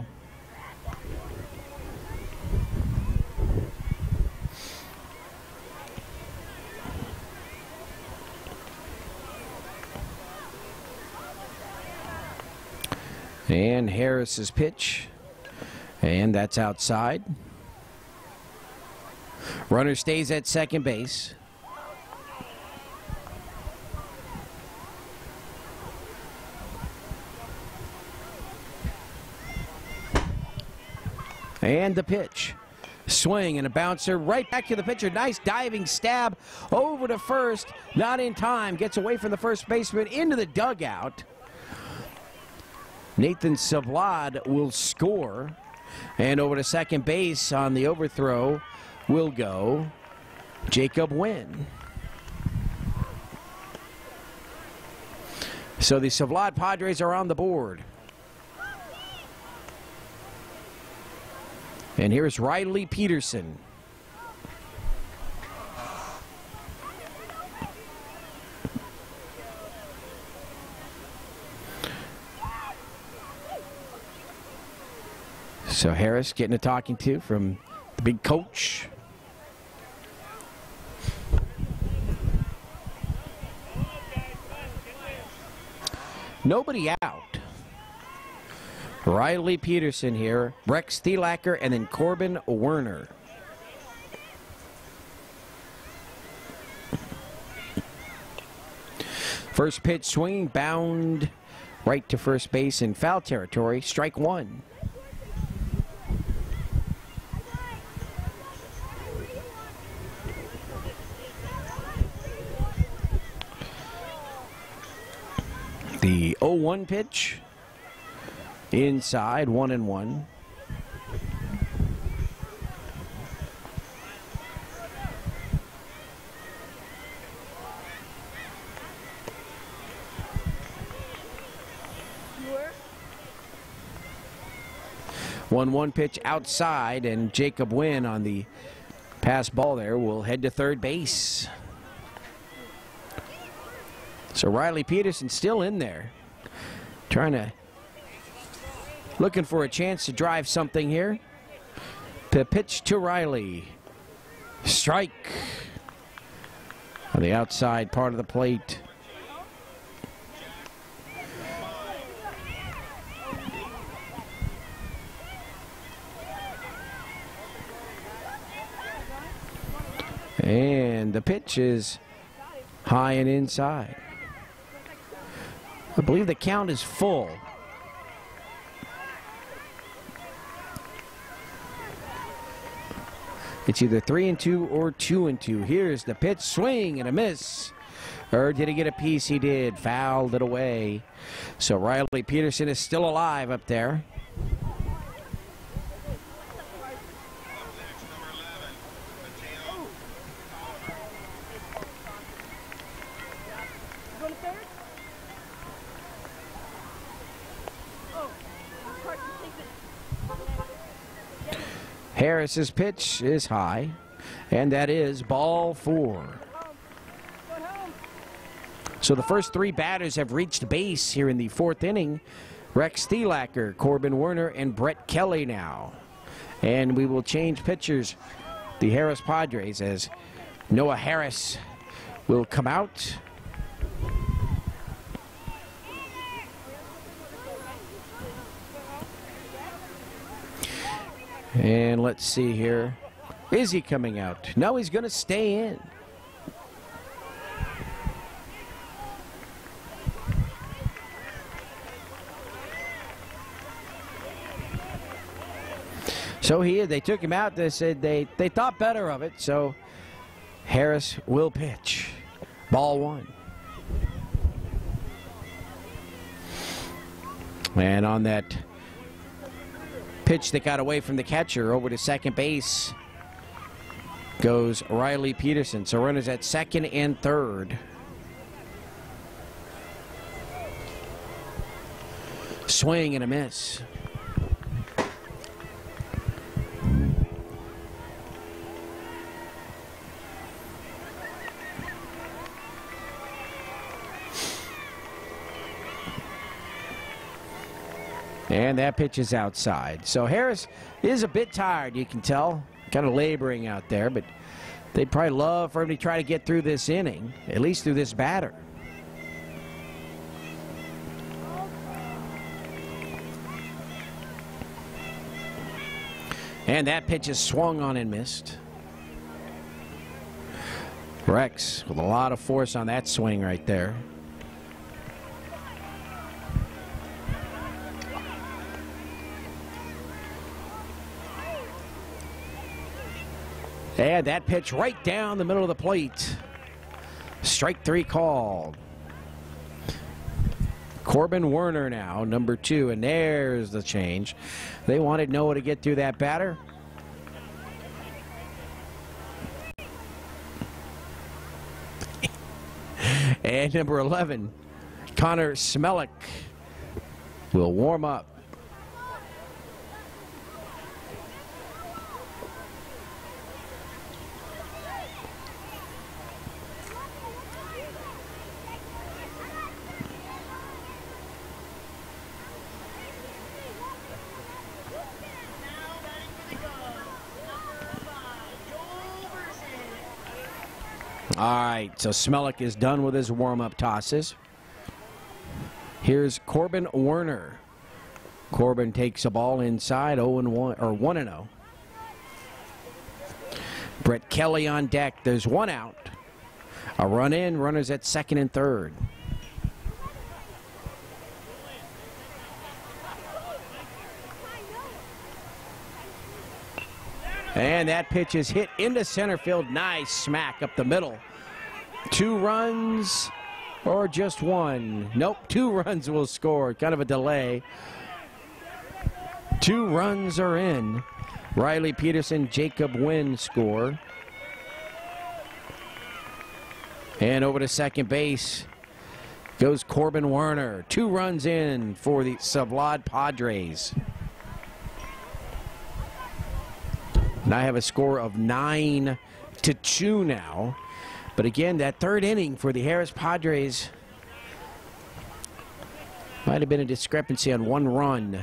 And Harris's pitch. And that's outside. Runner stays at second base. And the pitch. Swing and a bouncer right back to the pitcher. Nice diving stab over to first. Not in time. Gets away from the first baseman into the dugout. Nathan Savlad will score. And over to second base on the overthrow will go Jacob Wynn. So the Savlad Padres are on the board. And here's Riley Peterson. So Harris getting a talking to from the big coach. Nobody out. Riley Peterson here, Rex Thielacker, and then Corbin Werner. First pitch swinging, bound right to first base in foul territory, strike one. The oh one pitch. Inside, one and one. one one pitch outside, and Jacob Wynn on the pass ball there will head to third base. So Riley Peterson still in there, trying to looking for a chance to drive something here. The pitch to Riley. Strike on the outside part of the plate. And the pitch is high and inside. I believe the count is full. It's either three and two or two and two. Here's the pitch, swing and a miss. Or did he get a piece? He did. Fouled it away. So Riley Peterson is still alive up there. Harris's pitch is high, and that is ball four. So the first three batters have reached base here in the fourth inning. Rex Thielacker, Corbin Werner, and Brett Kelly now. And we will change pitchers. The Harris Padres, as Noah Harris will come out. And let's see here. Is he coming out? No, he's going to stay in. So here, they took him out. They said they, they thought better of it. So Harris will pitch. Ball one. And on that pitch that got away from the catcher over to second base goes Riley Peterson. So runners at second and third. Swing and a miss. And that pitch is outside. So Harris is a bit tired, you can tell. Kind of laboring out there, but they'd probably love for him to try to get through this inning, at least through this batter. And that pitch is swung on and missed. Rex with a lot of force on that swing right there. And that pitch right down the middle of the plate. Strike three called. Corbin Werner now, number two, and there's the change. They wanted Noah to get through that batter. And number eleven, Connor Smelik will warm up. All right, so Smelik is done with his warm-up tosses. Here's Corbin Werner. Corbin takes a ball inside, oh and one, or one and oh. Brett Kelly on deck. There's one out. A run in, runners at second and third. And that pitch is hit into center field. Nice smack up the middle. Two runs or just one? Nope, two runs will score. Kind of a delay. Two runs are in. Riley Peterson, Jacob Wynn score. And over to second base goes Corbin Werner. Two runs in for the Savlad Padres. And I have a score of nine to two now. But again, that third inning for the Harris Padres might have been a discrepancy on one run.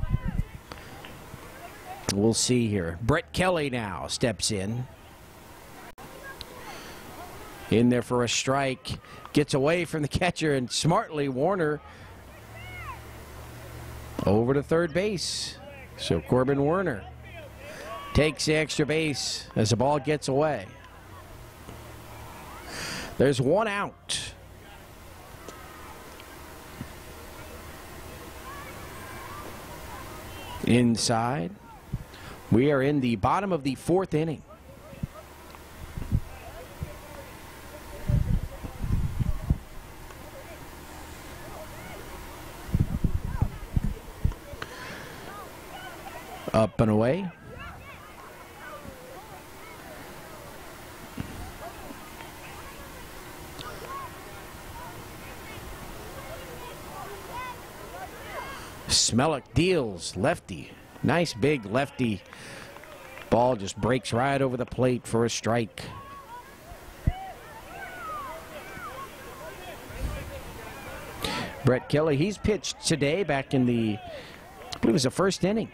We'll see here. Brett Kelly now steps in. In there for a strike. Gets away from the catcher, and smartly Warner over to third base. So Corbin Werner takes the extra base as the ball gets away. There's one out. Inside. We are in the bottom of the fourth inning. Up and away. Smelik deals lefty. Nice big lefty. Ball just breaks right over the plate for a strike. Brett Kelly, he's pitched today back in the, I believe it was the first inning.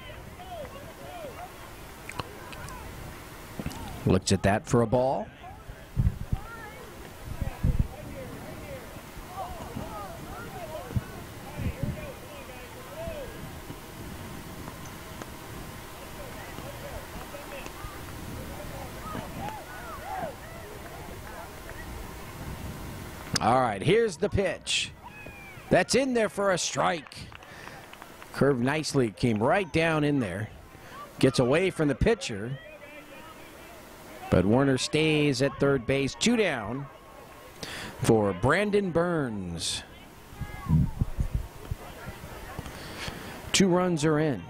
Looks at that for a ball. All right, here's the pitch. That's in there for a strike. Curved nicely, came right down in there. Gets away from the pitcher. But Werner stays at third base. Two down for Brandon Burns. Two runs are in.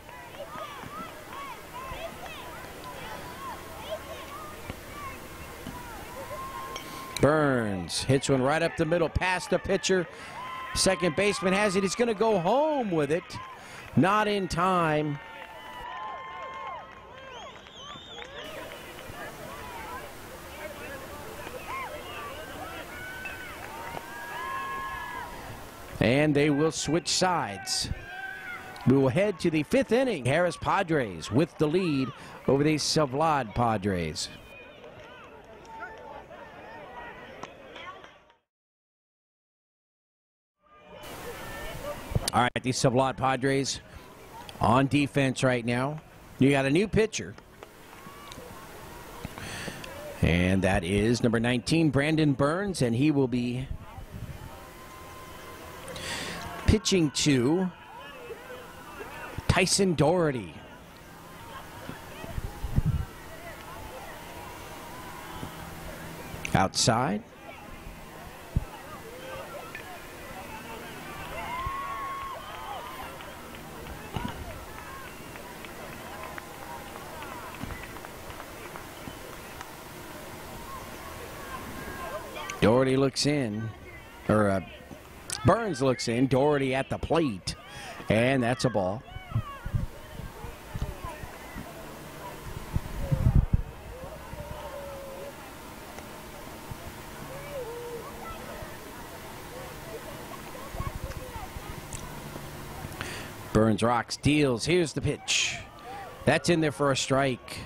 Burns hits one right up the middle, past the pitcher. Second baseman has it. He's going to go home with it. Not in time. And they will switch sides. We will head to the fifth inning. Harris Padres with the lead over the Savlad Padres. All right, the Savlad Padres on defense right now. You got a new pitcher. And that is number nineteen, Brandon Burns, and he will be pitching to Tyson Doherty. Outside. Doherty looks in, or uh, Burns looks in, Doherty at the plate, and that's a ball. Burns rocks, deals, here's the pitch. That's in there for a strike.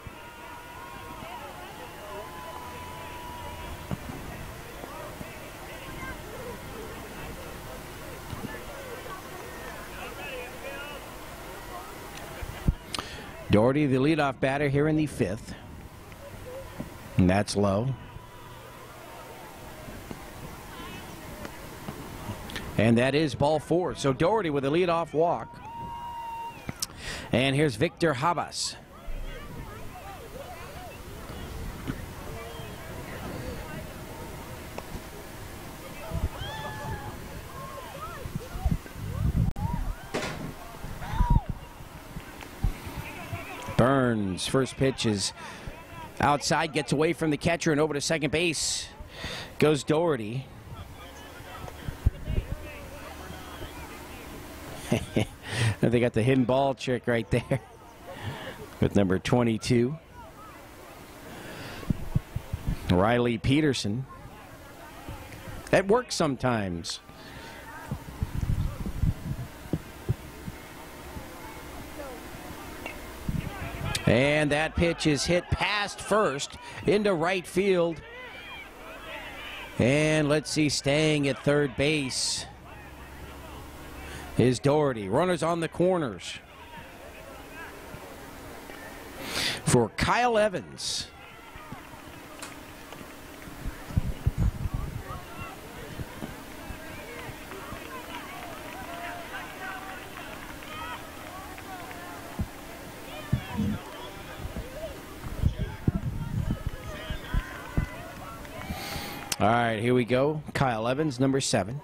Doherty, the leadoff batter here in the fifth. And that's low. And that is ball four. So Doherty with a leadoff walk. And here's Victor Habas. Burns, first pitch is outside, gets away from the catcher and over to second base goes Doherty. They got the hidden ball trick right there with number twenty-two. Riley Peterson. That works sometimes. And that pitch is hit past first into right field. And let's see, staying at third base is Doherty. Runners on the corners for Kyle Evans. All right, here we go. Kyle Evans, number seven.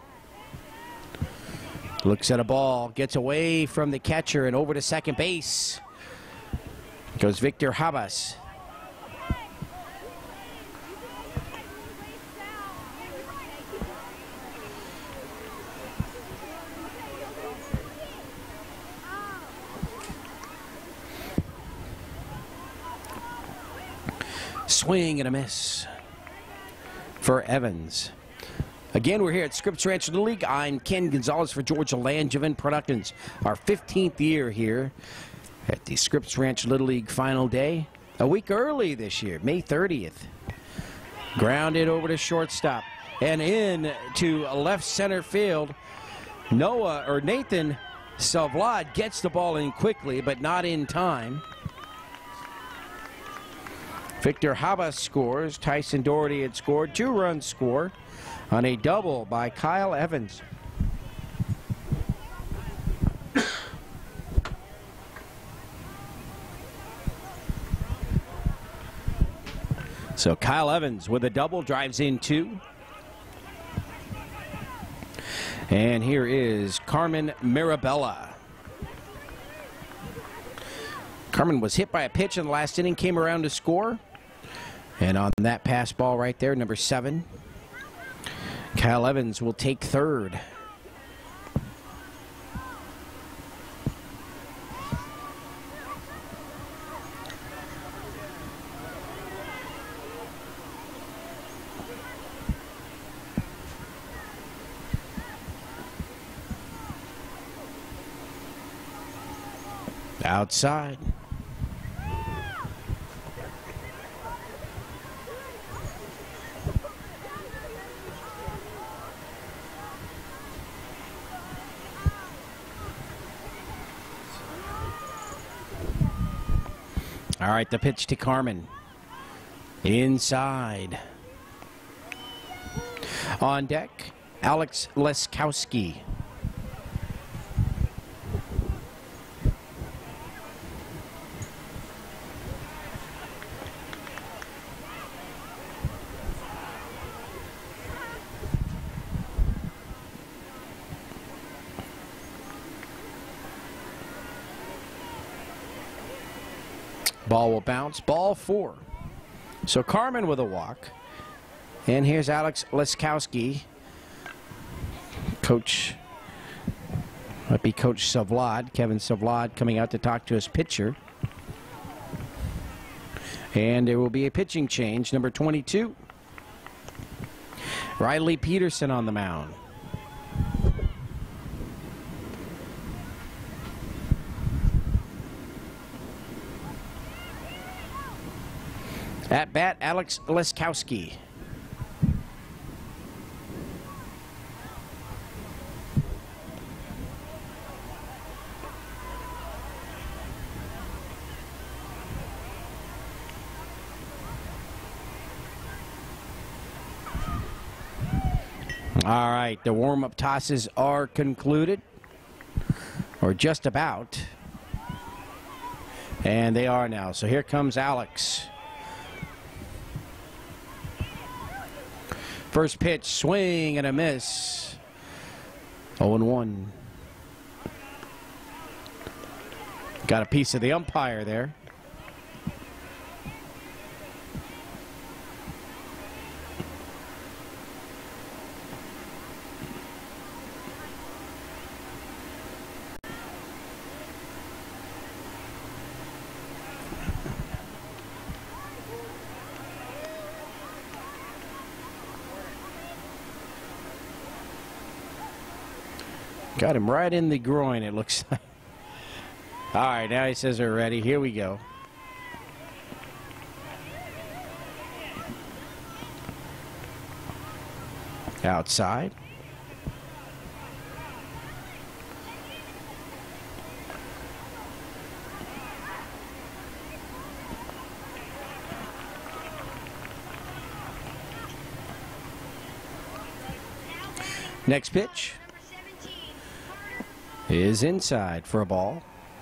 Looks at a ball, gets away from the catcher and over to second base. Goes Victor Habas. Swing and a miss for Evans. Again, we're here at Scripps Ranch Little League. I'm Ken Gonzalez for Georgia Langevin Productions. Our fifteenth year here at the Scripps Ranch Little League final day. A week early this year, May thirtieth. Grounded over to shortstop and in to left center field. Noah, or Nathan Savlad gets the ball in quickly, but not in time. Victor Habas scores. Tyson Doherty had scored. Two-run score on a double by Kyle Evans. So Kyle Evans with a double drives in two. And here is Carmen Mirabella. Carmen was hit by a pitch in the last inning, came around to score. And on that pass ball right there, number seven, Kyle Evans will take third. Outside. All right, the pitch to Carmen. Inside. On deck, Alex Leskowski. Ball will bounce. Ball four. So Carmen with a walk. And here's Alex Leskowski. Coach, might be Coach Savlad, Kevin Savlad, coming out to talk to his pitcher. And there will be a pitching change. Number twenty-two. Riley Peterson on the mound. At bat, Alex Leskowski. All right, the warm-up tosses are concluded, or just about. And they are now. So here comes Alex. First pitch, swing and a miss. oh and one. Got a piece of the umpire there. Got him right in the groin, it looks like. All right, now he says they're ready. Here we go. Outside. Next pitch is inside for a ball.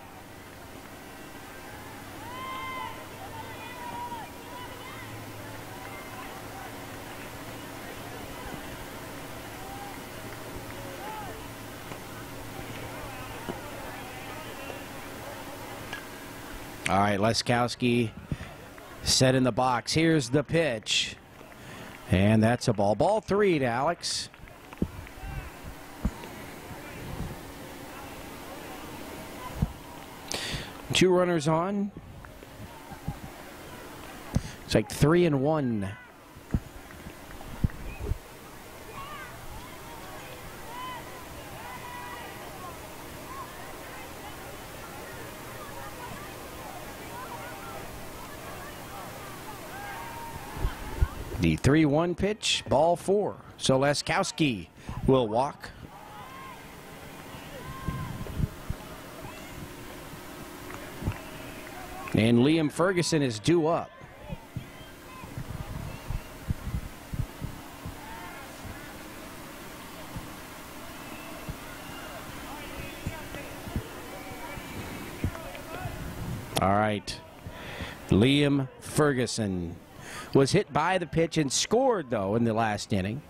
All right, Leskowski set in the box. Here's the pitch. And that's a ball. Ball three to Alex. Two runners on. It's like three and one. The three one pitch, ball four. So Leskowski will walk. And Liam Ferguson is due up. All right. Liam Ferguson was hit by the pitch and scored, though, in the last inning.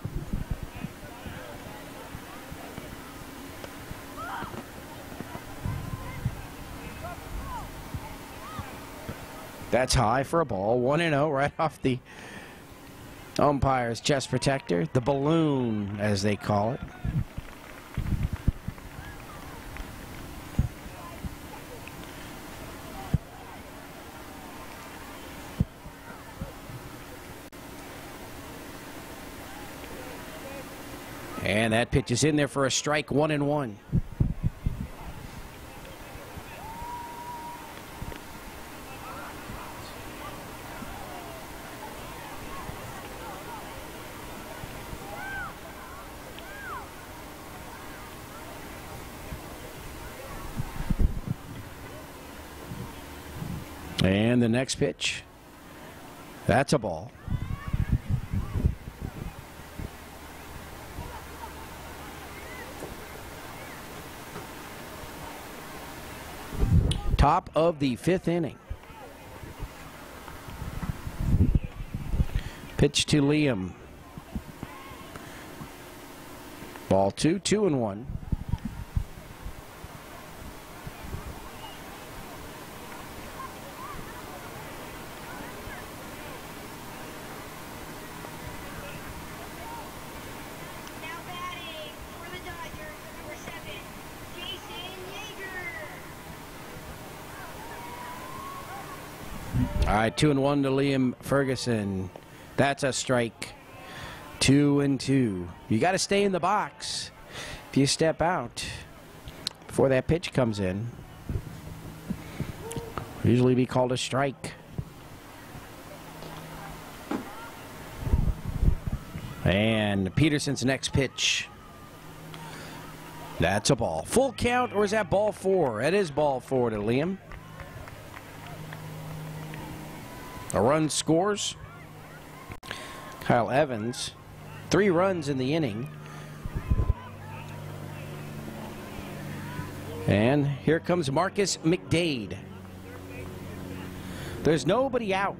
That's high for a ball. one and oh right off the umpire's chest protector. The balloon, as they call it. And that pitch is in there for a strike, one and one. And the next pitch. That's a ball. Top of the fifth inning. Pitch to Liam. Ball two, two and one. Now batting for the Dodgers, number seven, Jason Yeager. All right, two and one to Liam Ferguson. That's a strike. Two and two. You got to stay in the box. If you step out before that pitch comes in, usually be called a strike. And Peterson's next pitch. That's a ball. Full count, or is that ball four? That is ball four to Liam. A run scores. Kyle Evans, three runs in the inning. And here comes Marcus McDade. There's nobody out.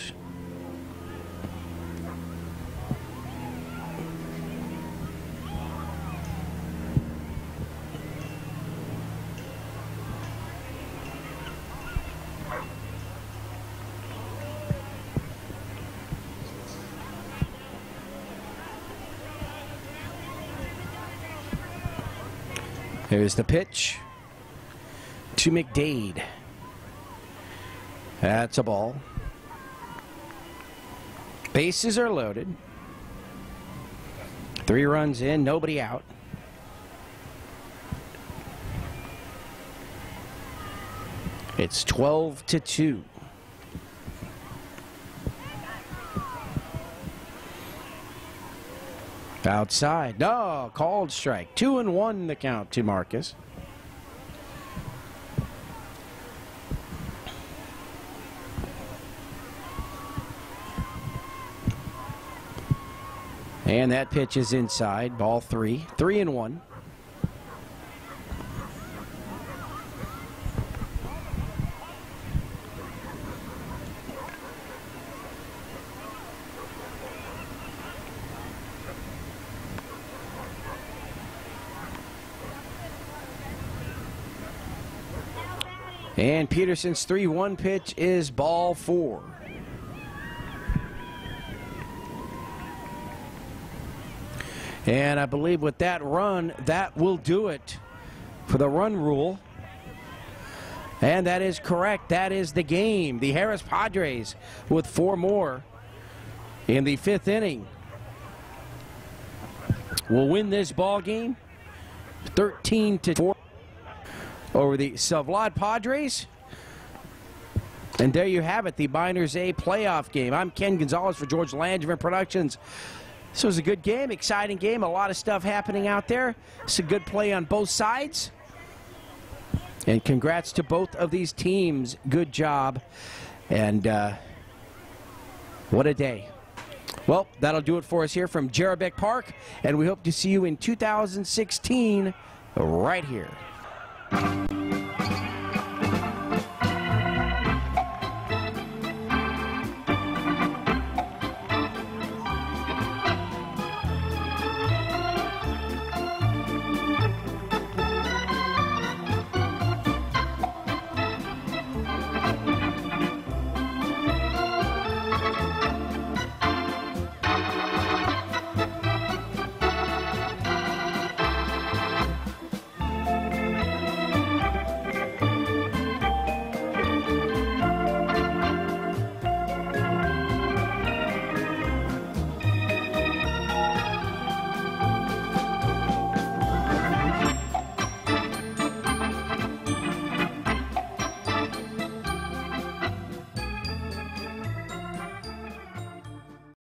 Here's the pitch to McDade. That's a ball. Bases are loaded. Three runs in, nobody out. It's twelve to two. Outside. No, called strike. Two and one the count to Marcus. And that pitch is inside. Ball three. Three and one. And Peterson's three one pitch is ball four. And I believe with that run, that will do it for the run rule. And that is correct. That is the game. The Harris Padres with four more in the fifth inning will win this ball game thirteen to four. Over the Savlad Padres. And there you have it, the Miners A playoff game. I'm Ken Gonzalez for George Langevin Productions. This was a good game, exciting game, a lot of stuff happening out there. It's a good play on both sides. And congrats to both of these teams. Good job. And uh, what a day. Well, that'll do it for us here from Jerribeck Park. And we hope to see you in two thousand sixteen right here.